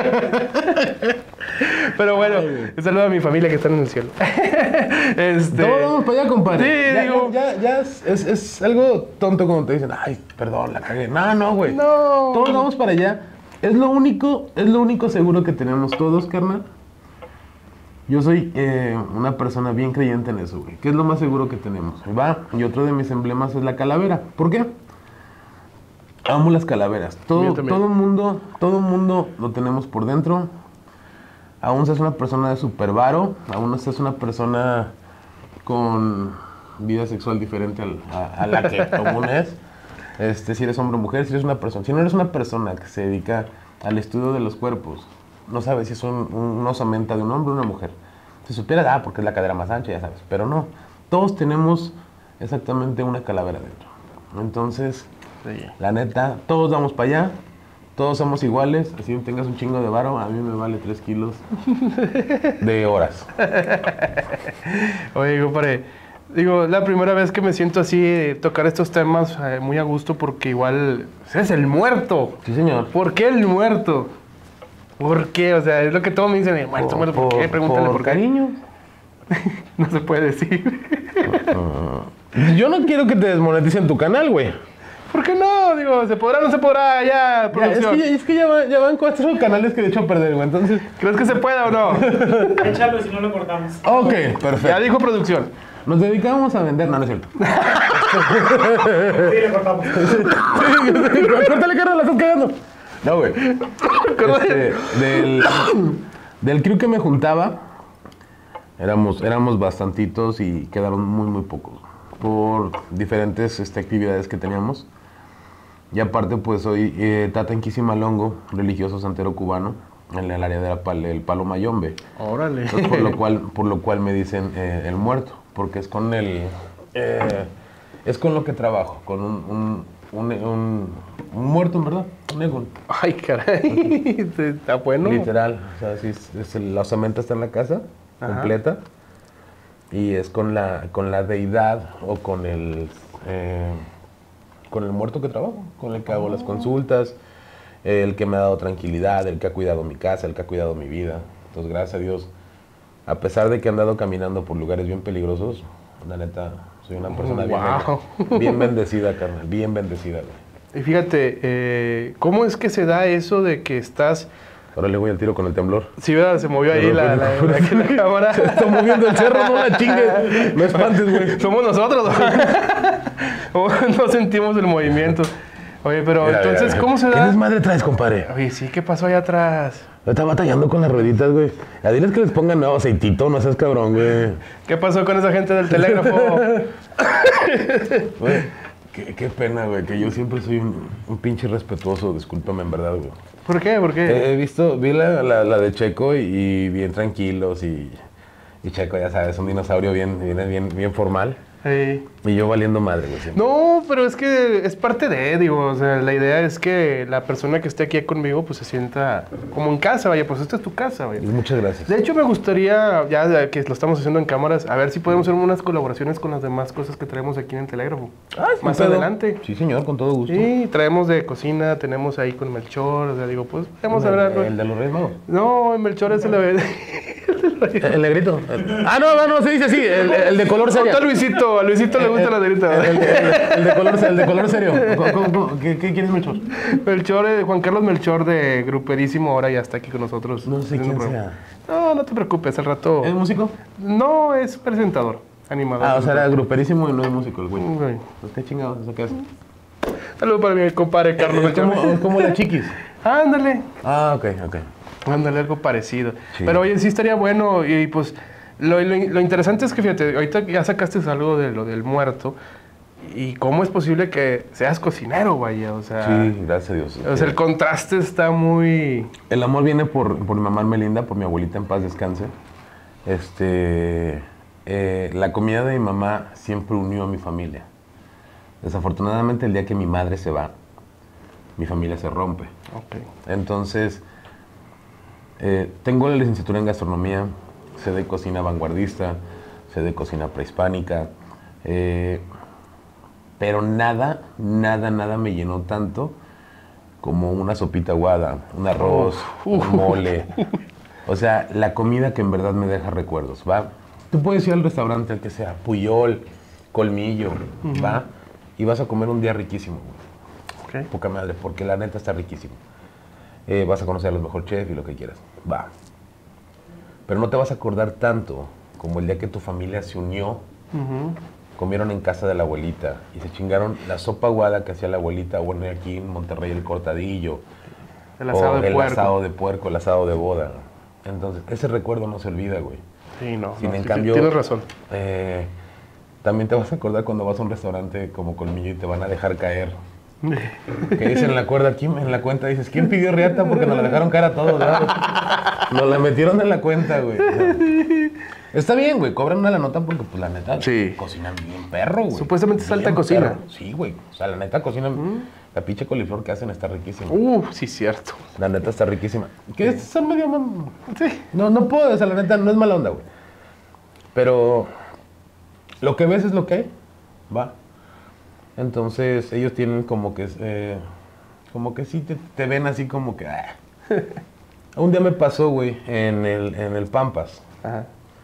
Pero bueno, un saludo a mi familia que están en el cielo. Todos vamos para allá, compadre. Sí, ya, digo- ya es algo tonto cuando te dicen, ay, perdón, la cagué. No, güey. No. Todos vamos para allá. Es lo único seguro que tenemos todos, carnal. Yo soy una persona bien creyente en eso, güey. ¿Qué es lo más seguro que tenemos? Va, y otro de mis emblemas es la calavera. ¿Por qué? Amo las calaveras. Yo también. Todo mundo lo tenemos por dentro. Aún seas una persona de super varo, aún seas una persona con vida sexual diferente a la que común es. Si eres hombre o mujer, si eres una persona. Si no eres una persona que se dedica al estudio de los cuerpos, no sabes si es una osamenta de un hombre o una mujer. Si supieras, porque es la cadera más ancha, ya sabes. Pero no, todos tenemos exactamente una calavera dentro. Entonces, la neta, todos vamos para allá. Todos somos iguales, así tengas un chingo de varo, a mí me vale 3 kilos de horas. Oye, compadre, digo, la primera vez que me siento así, tocar estos temas muy a gusto, porque igual, eres el muerto. Sí, señor. ¿Por qué el muerto? ¿Por qué? O sea, es lo que todos me dicen, muerto, ¿por qué? Pregúntale por qué. cariño. No se puede decir. Yo no quiero que te desmoneticen tu canal, güey. ¿Por qué no? Digo, ¿se podrá o no se podrá? Ya, producción. Es que ya van 4 canales que he hecho a perder, güey. Entonces, ¿Crees que se puede o no? Échalo si no lo cortamos. ok, Ya perfecto. dijo producción. Nos dedicamos a vender, no es cierto. Sí, lo cortamos. Córtale, carnal, la estás cagando. No, güey. Del crew que me juntaba, éramos bastantitos y quedaron muy pocos. Por diferentes actividades que teníamos. Y aparte, pues soy Tata Inquisimalongo, religioso santero cubano, en el área del Palo Mayombe. Órale. Entonces, por lo cual me dicen el muerto, porque es con es con lo que trabajo, con un muerto, en verdad, un egon. Ay, caray. Está bueno. Literal, o sea, la osamenta está en la casa, completa, y es con la deidad o con el muerto que trabajo, con el que hago las consultas, el que me ha dado tranquilidad, el que ha cuidado mi casa, el que ha cuidado mi vida. Entonces, gracias a Dios, a pesar de que he andado caminando por lugares bien peligrosos, la neta, soy una persona bien bendecida, carnal, bien bendecida, güey. Y fíjate, ¿cómo es que se da eso de que estás... Ahora le voy al tiro con el temblor. Sí, ¿verdad? Se movió ahí la cámara. Se está moviendo el cerro, no la chingues. No espantes, güey. Somos nosotros. No sentimos el movimiento. Oye, pero entonces, ¿cómo se ¿Qué da? desmadre traes, compadre? Oye, sí, ¿qué pasó allá atrás? Está batallando con las rueditas, güey. A diles que les pongan nuevo aceitito, no seas cabrón, güey. ¿Qué pasó con esa gente del telégrafo? Güey, qué pena, güey, que yo siempre soy un pinche respetuoso, discúlpame en verdad, güey. ¿Por qué? ¿Por qué? Vi la de Checo y bien tranquilos y Checo, ya sabes, un dinosaurio bien formal. Sí. Y yo valiendo madre, güey. Siempre. No, pero es que es parte de, digo, o sea, la idea es que la persona que esté aquí conmigo, pues se sienta como en casa, vaya, pues esta es tu casa, vaya. Muchas gracias. De hecho, me gustaría, ya que lo estamos haciendo en cámaras, a ver si podemos hacer unas colaboraciones con las demás cosas que traemos aquí en el telégrafo. Más adelante. Sí, señor, con todo gusto. Sí, traemos de cocina, tenemos ahí con Melchor, o sea, digo, pues vamos a hablar. ¿El de los Reyes Magos? No, el Melchor es el El negrito. No, se dice así, el de color serio. a Luisito le gusta la negrita. El de color serio. ¿Qué quieres, Melchor? Melchor, Juan Carlos Melchor de Gruperísimo, ahora ya está aquí con nosotros. No sé quién sea. No te preocupes, al rato. ¿Es músico? No, es presentador, animador. O sea, era gruperísimo y no es músico el güey. Güey. Pues qué chingados, ¿eso qué es? Saludos para mi compadre Carlos Melchor. Es como la Chiquis. Ándale. Ok. Ándale, algo parecido. Sí. Pero oye, sí estaría bueno y pues lo interesante es que, fíjate, ahorita ya sacaste algo de lo del muerto y cómo es posible que seas cocinero, vaya, o sea... Sí, gracias a Dios. O sea, el contraste está muy... El amor viene por mi mamá Melinda, por mi abuelita en paz descanse. La comida de mi mamá siempre unió a mi familia. Desafortunadamente, el día que mi madre se va, mi familia se rompe. Ok. Entonces, tengo la licenciatura en gastronomía, sé de cocina vanguardista, sé de cocina prehispánica. Pero nada me llenó tanto como una sopita aguada, un arroz, un mole. O sea, la comida que en verdad me deja recuerdos, ¿va? Tú puedes ir al restaurante, el que sea, Puyol, Colmillo, ¿va? Y vas a comer un día riquísimo, güey. Ok. Poca madre, porque la neta está riquísimo. Vas a conocer a los mejores chefs y lo que quieras, va. Pero no te vas a acordar tanto como el día que tu familia se unió, comieron en casa de la abuelita y se chingaron la sopa aguada que hacía la abuelita, bueno, aquí en Monterrey el cortadillo, El asado de el puerco. asado de puerco, el asado de boda. Entonces, ese recuerdo no se olvida, güey. Sí, no. Sin no, en sí, cambio, tienes razón. también te vas a acordar cuando vas a un restaurante como Colmillo y te van a dejar caer. Que dicen en la cuerda aquí, en la cuenta, dices, ¿quién pidió riata? Porque nos la dejaron caer a todos, ¿verdad? Nos la metieron en la cuenta, güey. O sea, está bien, güey, cobran una la nota porque, pues, la neta, Sí. cocinan bien perro, güey. Supuestamente es alta Bien cocina. perro. Sí, güey. O sea, la neta cocinan, la pinche coliflor que hacen está riquísima. Sí, cierto. La neta está riquísima. Que es son medio... Sí. No puedo, o sea, la neta no es mala onda, güey. Pero lo que ves es lo que hay, va. Entonces ellos tienen como que sí te ven así como que... Un día me pasó, güey, en el Pampas. Ajá.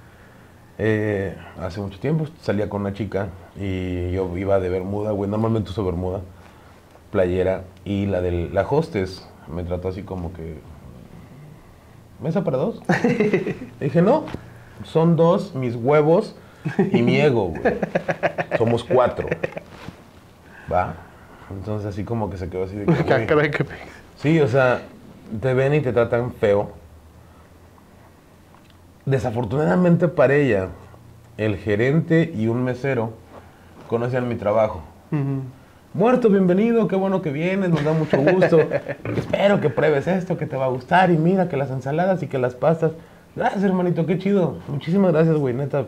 Hace mucho tiempo salía con una chica y yo iba de bermuda, güey. Normalmente uso bermuda, playera, y la hostess me trató así como que... ¿Mesa para dos? Dije, no, son dos, mis huevos y mi ego, güey. Somos 4. Va. Entonces así como que se quedó así de que, güey. Caray, qué Sí, o sea, te ven y te tratan feo. Desafortunadamente para ella, el gerente y un mesero conocían mi trabajo. Muerto, bienvenido, qué bueno que vienes, nos da mucho gusto. Espero que pruebes esto, que te va a gustar. Y mira que las ensaladas y que las pastas. Gracias, hermanito, qué chido. Muchísimas gracias, güey, neta.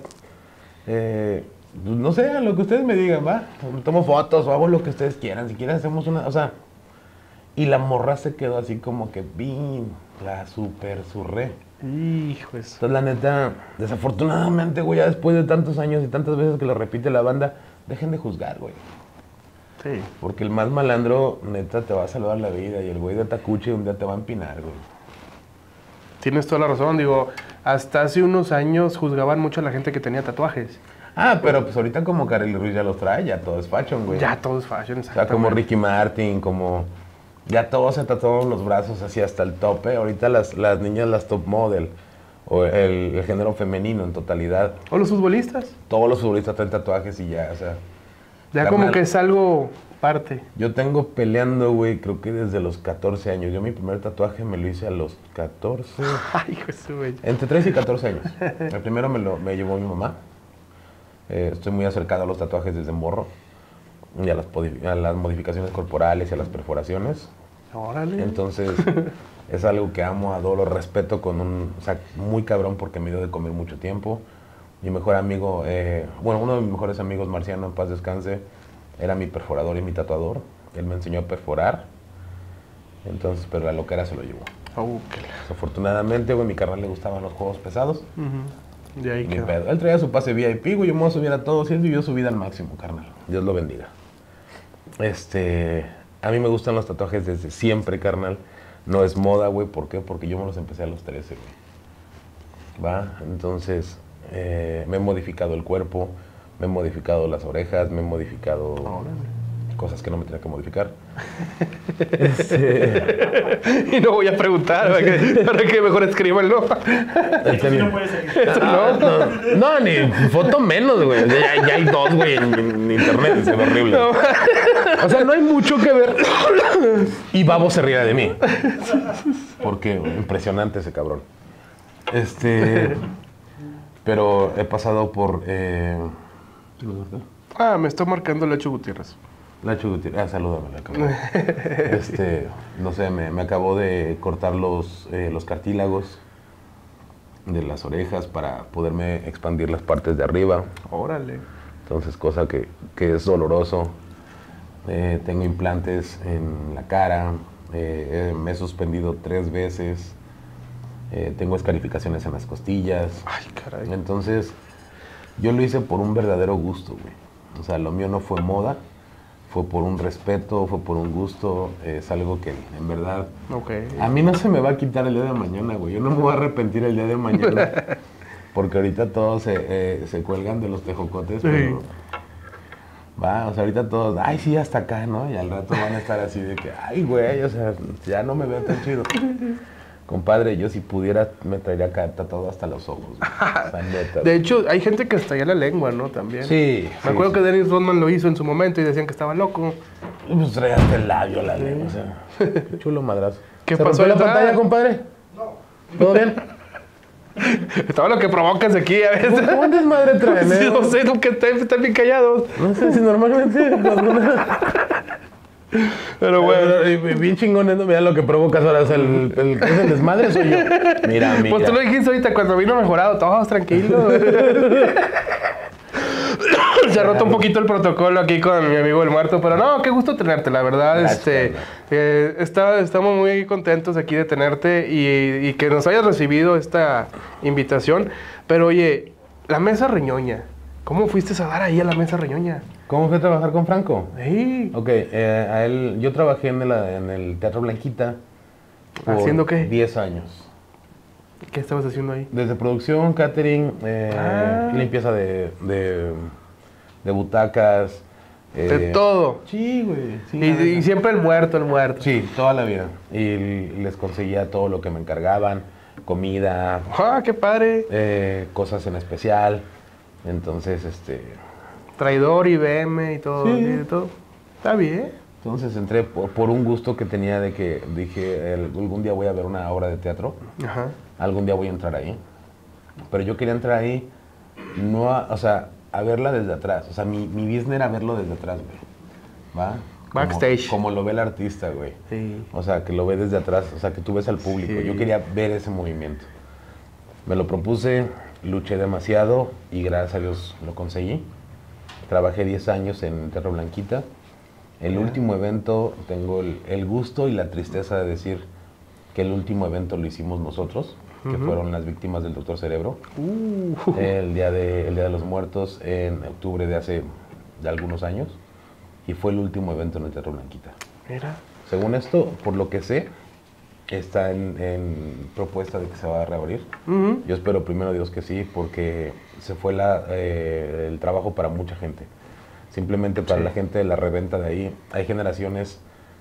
No sé, lo que ustedes me digan, va. Tomo fotos o hago lo que ustedes quieran. Si quieren hacemos una, o sea. Y la morra se quedó así como que, la super surré. Hijo eso. Entonces, la neta, desafortunadamente, güey, ya después de tantos años y tantas veces que lo repite la banda, dejen de juzgar, güey. Sí. Porque el más malandro, neta, te va a salvar la vida. Y el güey de Tacuche un día te va a empinar, güey. Tienes toda la razón. Digo, hasta hace unos años juzgaban mucho a la gente que tenía tatuajes. Ah, pero pues ahorita como Karel Ruiz ya los trae, ya todo es fashion, güey. Ya todo es fashion, O sea, como exactamente. Ricky Martin, como... Ya todos se tatuaron los brazos así hasta el tope. Ahorita las niñas, las top model, o el género femenino en totalidad. O los futbolistas. Todos los futbolistas traen tatuajes y ya, o sea... Ya Carnal, como que es algo parte. Yo tengo peleando, güey, creo que desde los 14 años. Yo mi primer tatuaje me lo hice a los 14... Ay, hijo de su güey. Entre 13 y 14 años. El primero me llevó mi mamá. Estoy muy acercado a los tatuajes desde morro. Y a las modificaciones corporales y a las perforaciones. Órale. Entonces, es algo que amo, adoro, respeto o sea, muy cabrón porque me dio de comer mucho tiempo. Mi mejor amigo, uno de mis mejores amigos, Marciano, en paz descanse, era mi perforador y mi tatuador. Él me enseñó a perforar. Entonces, pero la loquera se lo llevó. Afortunadamente, güey, mi carnal le gustaban los juegos pesados. De ahí Ni quedó. pedo. Él traía su pase VIP, güey, yo me voy a subir a todos. Y él vivió su vida al máximo, carnal. Dios lo bendiga. A mí me gustan los tatuajes desde siempre, carnal. No es moda, güey. ¿Por qué? Porque yo me los empecé a los 13, güey. ¿Va? Entonces, me he modificado el cuerpo, me he modificado las orejas, me he modificado cosas que no me tenía que modificar. Y no voy a preguntar para que mejor escriban, ¿no? No, ni foto menos, güey. Ya hay 2, güey, en internet. Se ve horrible. O sea, no hay mucho que ver. Y Babo se ría de mí. Porque impresionante ese cabrón. Pero he pasado por... Me está marcando Lacho Gutiérrez. Lacho Gutiérrez, salúdame, cabrón. No sé, me acabó de cortar los cartílagos de las orejas para poderme expandir las partes de arriba. Órale. Entonces, cosa que es doloroso. Tengo implantes en la cara. Me he suspendido 3 veces. Tengo escarificaciones en las costillas. Ay, caray. Entonces, yo lo hice por un verdadero gusto, güey. O sea, lo mío no fue moda. fue por un respeto, fue por un gusto, es algo que en verdad Ok. a mí no se me va a quitar el día de mañana, güey. Yo no me voy a arrepentir el día de mañana. Porque ahorita todos se cuelgan de los tejocotes, pero... Va, o sea, ahorita todos, ay, sí, hasta acá, ¿no? Y al rato van a estar así de que, ay, güey, o sea, ya no me veo tan chido. Compadre, yo si pudiera me traería acá tatuado hasta los ojos. O sea, neta. De hecho, hay gente que hasta ya la lengua, ¿no? También. Sí. Me acuerdo que Dennis Rodman lo hizo en su momento y decían que estaba loco. Pues traía hasta el labio, la lengua, o sea, qué chulo madrazo. ¿Qué ¿Se pasó rompió la allá pantalla, atrás? compadre? No. ¿Todo bien? Todo lo que provocas aquí a veces. ¿Cómo desmadre traen, Sí, no sé, nunca están bien callados. No sé si normalmente... Pero bueno. Bueno, bien chingones, ¿no? Mira lo que provocas ahora. O sea, ¿qué es el desmadre? Soy yo. Mira, mira. Pues tú lo dijiste ahorita cuando vino mejorado, todos tranquilos. Se ha roto un poquito el protocolo aquí con mi amigo el muerto, pero no, qué gusto tenerte, la verdad. Estamos muy contentos aquí de tenerte y que nos hayas recibido esta invitación. Pero oye, la mesa reñoña, ¿cómo fuiste a dar ahí a la mesa reñoña? ¿Cómo fue a trabajar con Franco? Sí. Ok, a él, yo trabajé en el Teatro Blanquita. por ¿Haciendo qué? 10 años. ¿Qué estabas haciendo ahí? Desde producción, catering, limpieza de butacas. De todo. Sí, güey. Sí, Y siempre el muerto, el muerto. sí, toda la vida. Y les conseguía todo lo que me encargaban. Comida, ¡Ah, qué padre! cosas en especial. Entonces, Traidor, IBM y todo. Sí. Y todo. Está bien. entonces entré por un gusto que tenía de que dije, algún día voy a ver una obra de teatro. Ajá. Algún día voy a entrar ahí. Pero yo quería entrar ahí, no a verla desde atrás. O sea, mi business era verlo desde atrás, güey. ¿Va? Backstage. Como lo ve el artista, güey. Sí. O sea, que lo ve desde atrás, o sea, que tú ves al público. Sí. Yo quería ver ese movimiento. Me lo propuse, luché demasiado y gracias a Dios lo conseguí. Trabajé 10 años en Teatro Blanquita. El último evento, tengo el gusto y la tristeza de decir que el último evento lo hicimos nosotros, que fueron las víctimas del Doctor Cerebro. El día de los Muertos, en octubre de algunos años. Y fue el último evento en el Teatro Blanquita. Mira. Según esto, por lo que sé, está en propuesta de que se va a reabrir. Yo espero primero Dios que sí, porque se fue el trabajo para mucha gente. Simplemente para la gente de la reventa de ahí. Hay generaciones,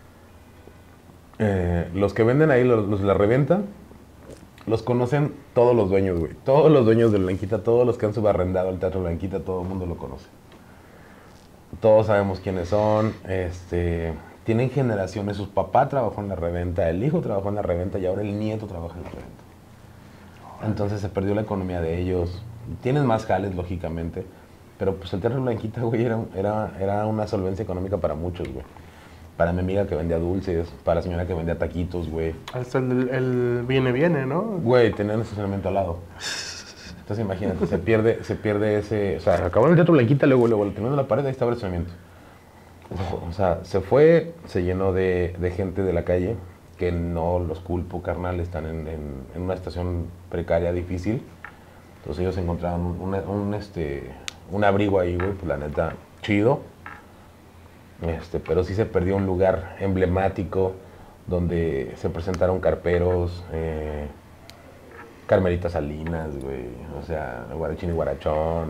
los que venden ahí, los de la reventa, los conocen todos los dueños, güey. Todos los dueños de Blanquita, todos los que han subarrendado el Teatro Blanquita, todo el mundo lo conoce. Todos sabemos quiénes son, tienen generaciones, su papá trabajó en la reventa, el hijo trabajó en la reventa y ahora el nieto trabaja en la reventa. Entonces se perdió la economía de ellos. Tienen más jales, lógicamente, pero pues el Teatro Blanquita, güey, era una solvencia económica para muchos, güey. Para mi amiga que vendía dulces, para la señora que vendía taquitos, güey. Hasta el viene, ¿no? Güey, tenían estacionamiento al lado. Entonces imagínate, se pierde ese... O sea, acabó en el Teatro Blanquita, luego lo terminó en la pared, ahí estaba el estacionamiento. O sea, se llenó de gente de la calle, que no los culpo, carnal, están en una situación precaria, difícil. Entonces ellos encontraron un abrigo ahí, güey, pues la neta, chido. Pero sí se perdió un lugar emblemático donde se presentaron carperos, Carmelita Salinas, güey, o sea, Guarachín y Guarachón,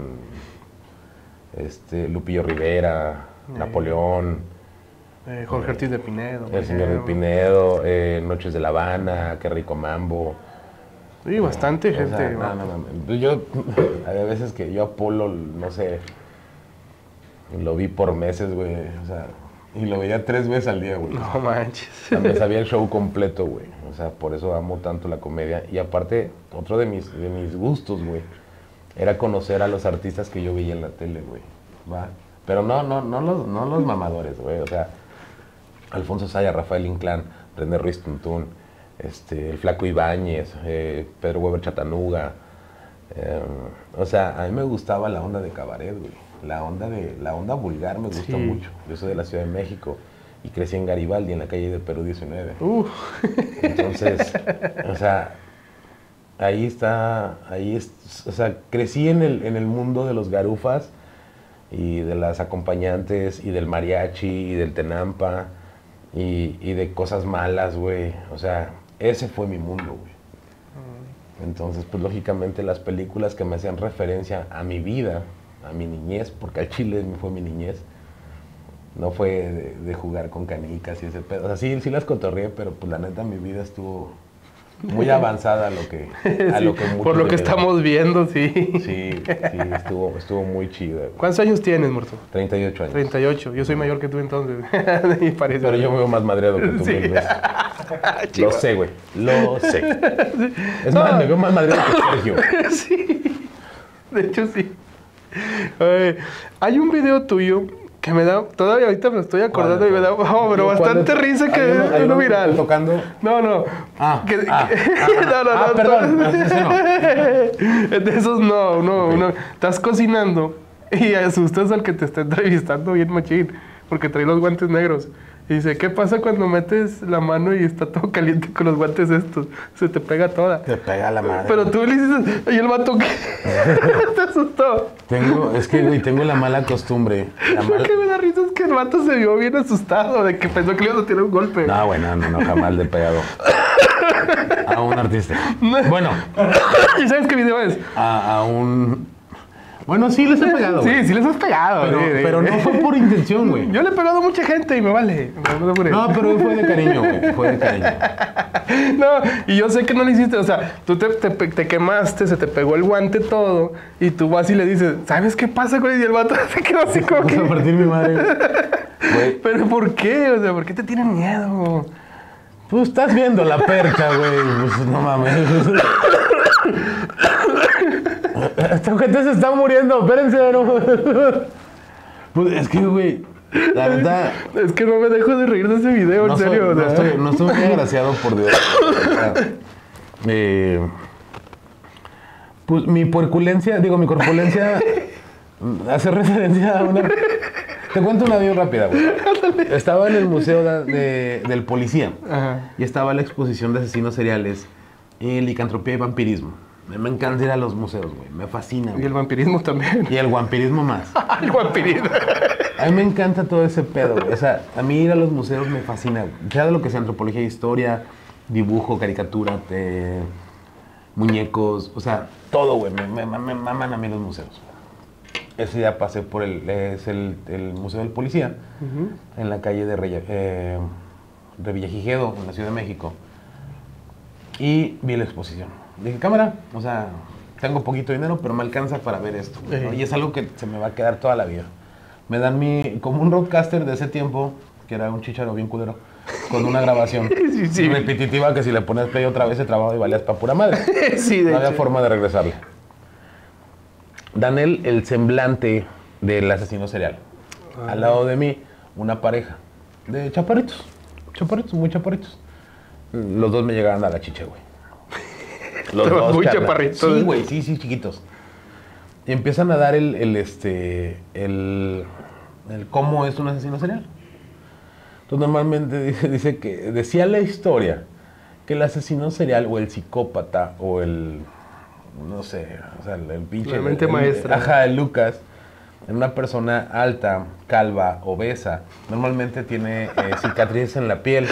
Lupillo Rivera, Napoleón, Jorge Ortiz de Pinedo. el señor del Pinedo, Noches de La Habana, Qué Rico Mambo. Sí, bastante O sea, gente. no. Yo, hay veces que yo a Polo, no sé, lo vi por meses, güey, o sea, y lo veía 3 veces al día, güey. No manches. O sea, me sabía el show completo, güey. O sea, por eso amo tanto la comedia. Y aparte, otro de mis gustos, güey, era conocer a los artistas que yo veía en la tele, güey. ¿Va? Pero no los mamadores, güey. O sea, Alfonso Saya, Rafael Inclán, René Ruiz Tuntún, el Flaco Ibáñez, Pedro Weber Chatanuga. O sea, a mí me gustaba la onda de cabaret, güey. La onda vulgar me gusta mucho. Yo soy de la Ciudad de México y crecí en Garibaldi, en la calle de Perú 19. Entonces, o sea, o sea, crecí en el mundo de los garufas y de las acompañantes, y del mariachi, y del tenampa, y de cosas malas, güey. O sea, ese fue mi mundo, güey. Entonces, pues lógicamente las películas que me hacían referencia a mi vida, a mi niñez, porque al chile fue mi niñez, no fue de jugar con canicas y ese pedo. O sea, sí las cotorreé, pero pues la neta mi vida estuvo muy avanzada a lo que muchos por lo que le quedan. estamos viendo, sí. Sí, estuvo muy chido. ¿Cuántos años tienes, Muerto? 38 años. 38. Yo soy mayor que tú entonces. Y parece. Pero yo me veo más madreado que tú, Sí. mil veces. Lo sé, güey. Lo sé. Es más, me veo más madreado que Sergio. Sí. De hecho, sí. Hay un video tuyo que me da, todavía ahorita me estoy acordando y me da, pero bastante risa que es uno viral. Tocando. No. No, Perdón. Ese no. De esos no, uno. Estás cocinando y asustas al que te está entrevistando bien machín, porque trae los guantes negros. Y dice, ¿qué pasa cuando metes la mano y está todo caliente con los guantes estos? Se te pega toda. Te pega la madre. Pero tú le dices, y el vato que te asustó. Tengo la mala costumbre. Lo que me da risa es que el vato se vio bien asustado de que pensó que le iba a tirar un golpe. No, bueno, no, jamás le he pegado a un artista. Bueno. ¿Y sabes qué video es? A un... Bueno, sí les he pegado, güey. Sí les has pegado. Pero no fue por intención, güey. Yo le he pegado a mucha gente y me vale. No, pero fue de cariño, güey. Fue de cariño. No, y yo sé que no lo hiciste. O sea, tú te quemaste, se te pegó el guante todo. Y tú vas y le dices, ¿sabes qué pasa con él? Y el vato se quedó así como que... Vamos a partir mi madre. Güey. ¿Pero por qué? O sea, ¿por qué te tienen miedo? Pues estás viendo la perca, güey. Pues no mames. Esta gente se está muriendo, espérense, no. Pues es que, güey, la verdad. Es que no me dejo de reír de ese video, en serio. No estoy muy agraciado, por Dios. Pues mi corpulencia hace referencia a una... Te cuento una bien rápida, güey. Estaba en el museo del policía. Ajá. Y estaba la exposición de asesinos seriales y licantropía y vampirismo. Me encanta ir a los museos, güey. Me fascina, güey. Y el vampirismo también. Y el vampirismo más. El vampirismo. A mí me encanta todo ese pedo, güey. O sea, a mí ir a los museos me fascina, güey. Sea de lo que sea, antropología, historia, dibujo, caricatura, muñecos, o sea, todo, güey. Me maman a mí los museos. Ese día pasé por el Museo del Policía, en la calle de Villagigedo, en la Ciudad de México. Y vi la exposición. Dije, cámara, o sea, tengo poquito dinero, pero me alcanza para ver esto, ¿no? Y es algo que se me va a quedar toda la vida. Me dan como un roadcaster de ese tiempo, que era un chícharo bien culero, con una grabación repetitiva que si le ponías play otra vez se trababa y valías pa' pura madre. Sí, no había forma de regresarle. Dan el semblante del asesino serial. Al lado de mí, una pareja de chaparritos, muy chaparritos. Los dos me llegaban a la chicha, güey. Los dos, muy carnal. chaparritos. Sí, güey, sí, chiquitos. Y empiezan a dar el cómo es un asesino serial. Entonces normalmente decía la historia que el asesino serial o el psicópata o no sé, o sea, el pinche... La mente maestra. Ajá, el Lucas, en una persona alta, calva, obesa, normalmente tiene cicatrices en la piel.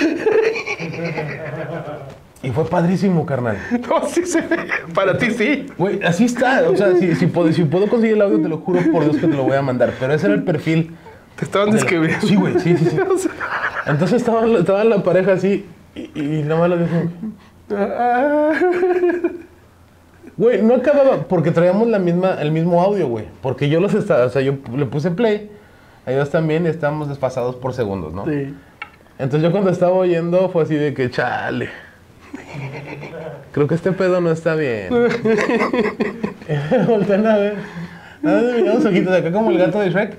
Y fue padrísimo, carnal. No, sí se ve. Para ti sí. Güey, así está. O sea, si puedo conseguir el audio, te lo juro por Dios que te lo voy a mandar. Pero ese era el perfil. Te estaban describiendo. Sí, güey, sí. Entonces estaba la pareja así y nada más lo dijo. Güey, no acababa porque traíamos el mismo audio, güey. Porque yo yo le puse play. Ellos también estábamos desfasados por segundos, ¿no? Sí. Entonces yo cuando estaba oyendo fue así de que, chale. Creo que este pedo no está bien. Voltean a ver. Mirá los ojitos de acá como el gato de Shrek.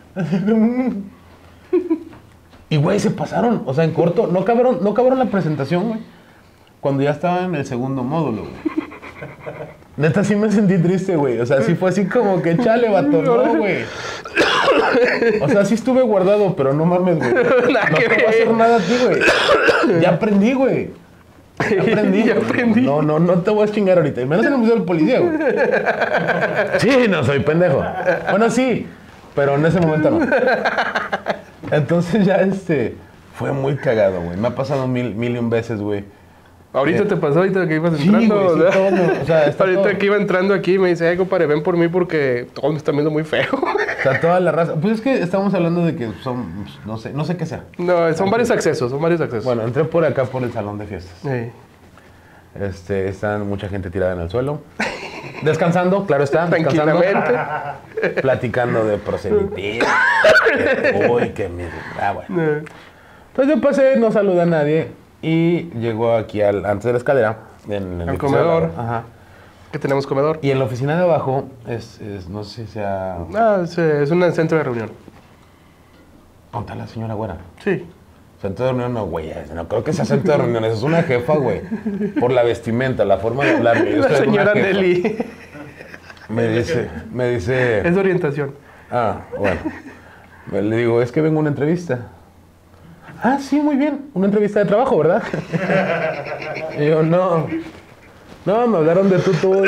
Y güey, se pasaron. O sea, en corto. No acabaron la presentación, güey. Cuando ya estaba en el segundo módulo, güey. Neta, sí me sentí triste, güey. O sea, sí fue así como que chale, vato, no, güey. O sea, sí estuve guardado, pero no mames, güey. No te va a hacer nada a ti, güey. Ya aprendí, güey. Ya aprendí. No te voy a chingar ahorita. Y menos en el Museo del Policía, güey. Sí, no soy pendejo. Bueno, sí. pero en ese momento no. Entonces ya fue muy cagado, güey. Me ha pasado mil y un veces, güey. Ahorita te pasó, ahorita que ibas entrando. Sí, güey, sí, todo, o sea, está ahorita todo. que iba entrando aquí me dice, compadre, ven por mí porque todos me están viendo muy feo. O sea, toda la raza. Pues es que estamos hablando de que son, no sé qué sea. No, son varios accesos, Bueno, entré por acá por el salón de fiestas. Sí. Están mucha gente tirada en el suelo. Descansando, claro está. Tranquilamente. Platicando de proselitismo. Uy, qué mierda. Bueno. Pues yo pasé, no saludé a nadie. Y llegó aquí antes de la escalera. En el al comedor. Ajá. Que tenemos comedor. Y en la oficina de abajo no sé si sea... Es un centro de reunión. ¿Dónde está la señora güera? Sí. Centro de reunión no, güey. No creo que sea centro de reuniones. Es una jefa, güey. Por la vestimenta, la forma de hablar. La señora Nelly. Me dice... Es de orientación. Bueno. Le digo, es que vengo a una entrevista. Ah, sí, muy bien. Una entrevista de trabajo, ¿verdad? Y yo, no, me hablaron de tú.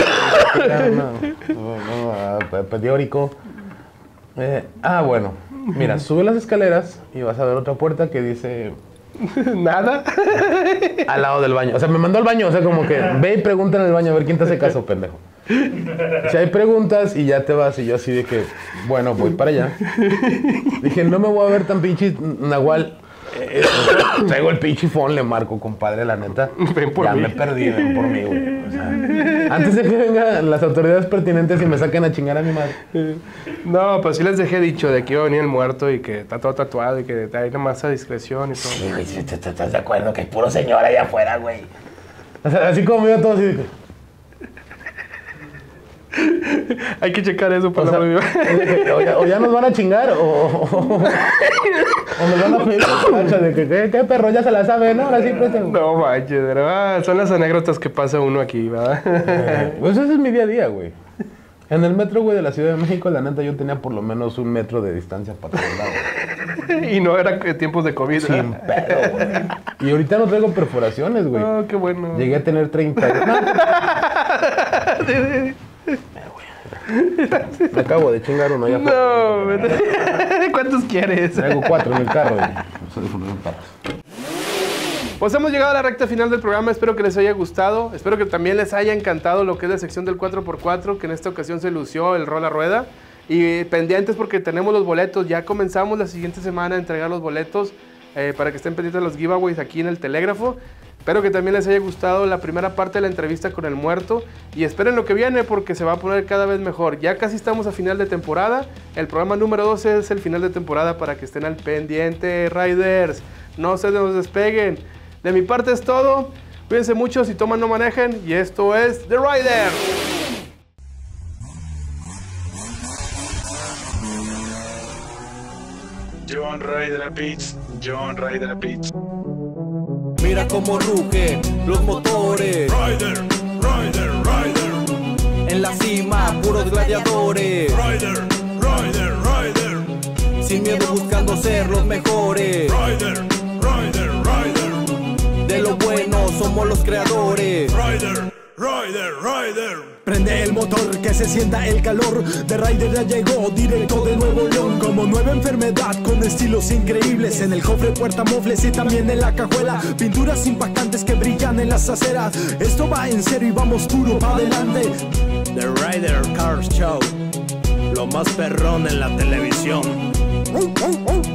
Periódico. Bueno. Mira, sube las escaleras y vas a ver otra puerta que dice... ¿Nada? Al lado del baño. O sea, me mandó al baño. O sea, como que ve y pregunta en el baño a ver quién te hace caso, pendejo. Si hay preguntas y ya te vas. Y yo así de que, bueno, voy para allá. Dije, no me voy a ver tan pinche nahual. Traigo el pinche phone, le marco, compadre, la neta. Ven por mí. Me perdí, ven por mí, güey. O sea, antes de que vengan las autoridades pertinentes y me saquen a chingar a mi madre. No, pues sí les dejé dicho de que iba a venir el muerto y que está todo tatuado y que hay nada más a discreción y todo. Sí, güey, ¿estás de acuerdo que hay puro señor allá afuera, güey? O sea, así como iba todo así de que... Hay que checar eso para la próxima. O ya nos van a chingar o nos van a pedir de que ¿qué perro ya se la sabe? No, ahora sí préstame. No manches, pero son las anécdotas que pasa uno aquí, ¿verdad? Pues ese es mi día a día, güey. En el metro, güey, de la Ciudad de México, la neta, yo tenía por lo menos 1 metro de distancia para todos lados. Y no era tiempos de COVID. Sin pedo, güey. Y ahorita no traigo perforaciones, güey. Oh, qué bueno. Llegué a tener 30 Me acabo de chingar uno ya. No, ¿cuántos quieres? Traigo 4 en el carro. Pues hemos llegado a la recta final del programa, espero que les haya gustado, espero que también les haya encantado lo que es la sección del 4x4, que en esta ocasión se lució el rol a rueda. Y pendientes porque tenemos los boletos, ya comenzamos la siguiente semana a entregar los boletos para que estén pendientes de los giveaways aquí en el Telégrafo. Espero que también les haya gustado la primera parte de la entrevista con el muerto y esperen lo que viene porque se va a poner cada vez mejor. Ya casi estamos a final de temporada, el programa número 12 es el final de temporada para que estén al pendiente, Riders. No se nos despeguen. De mi parte es todo, cuídense mucho, si toman no manejen y esto es The Rider. John Ryder Beats, John Ryder Beats. Mira cómo rugen los motores. Ryder, Ryder, Ryder. En la cima, puros gladiadores. Ryder, Ryder, Ryder. Sin miedo buscando ser los mejores. Ryder, Ryder, Ryder. De lo bueno somos los creadores. Ryder, Ryder, Ryder. Prende el motor, que se sienta el calor. The Rider ya llegó, directo de Nuevo León. Como nueva enfermedad, con estilos increíbles. En el cofre, puerta, mofles y también en la cajuela. Pinturas impactantes que brillan en las aceras. Esto va en serio y vamos puro pa' adelante. The Rider Cars Show, lo más perrón en la televisión.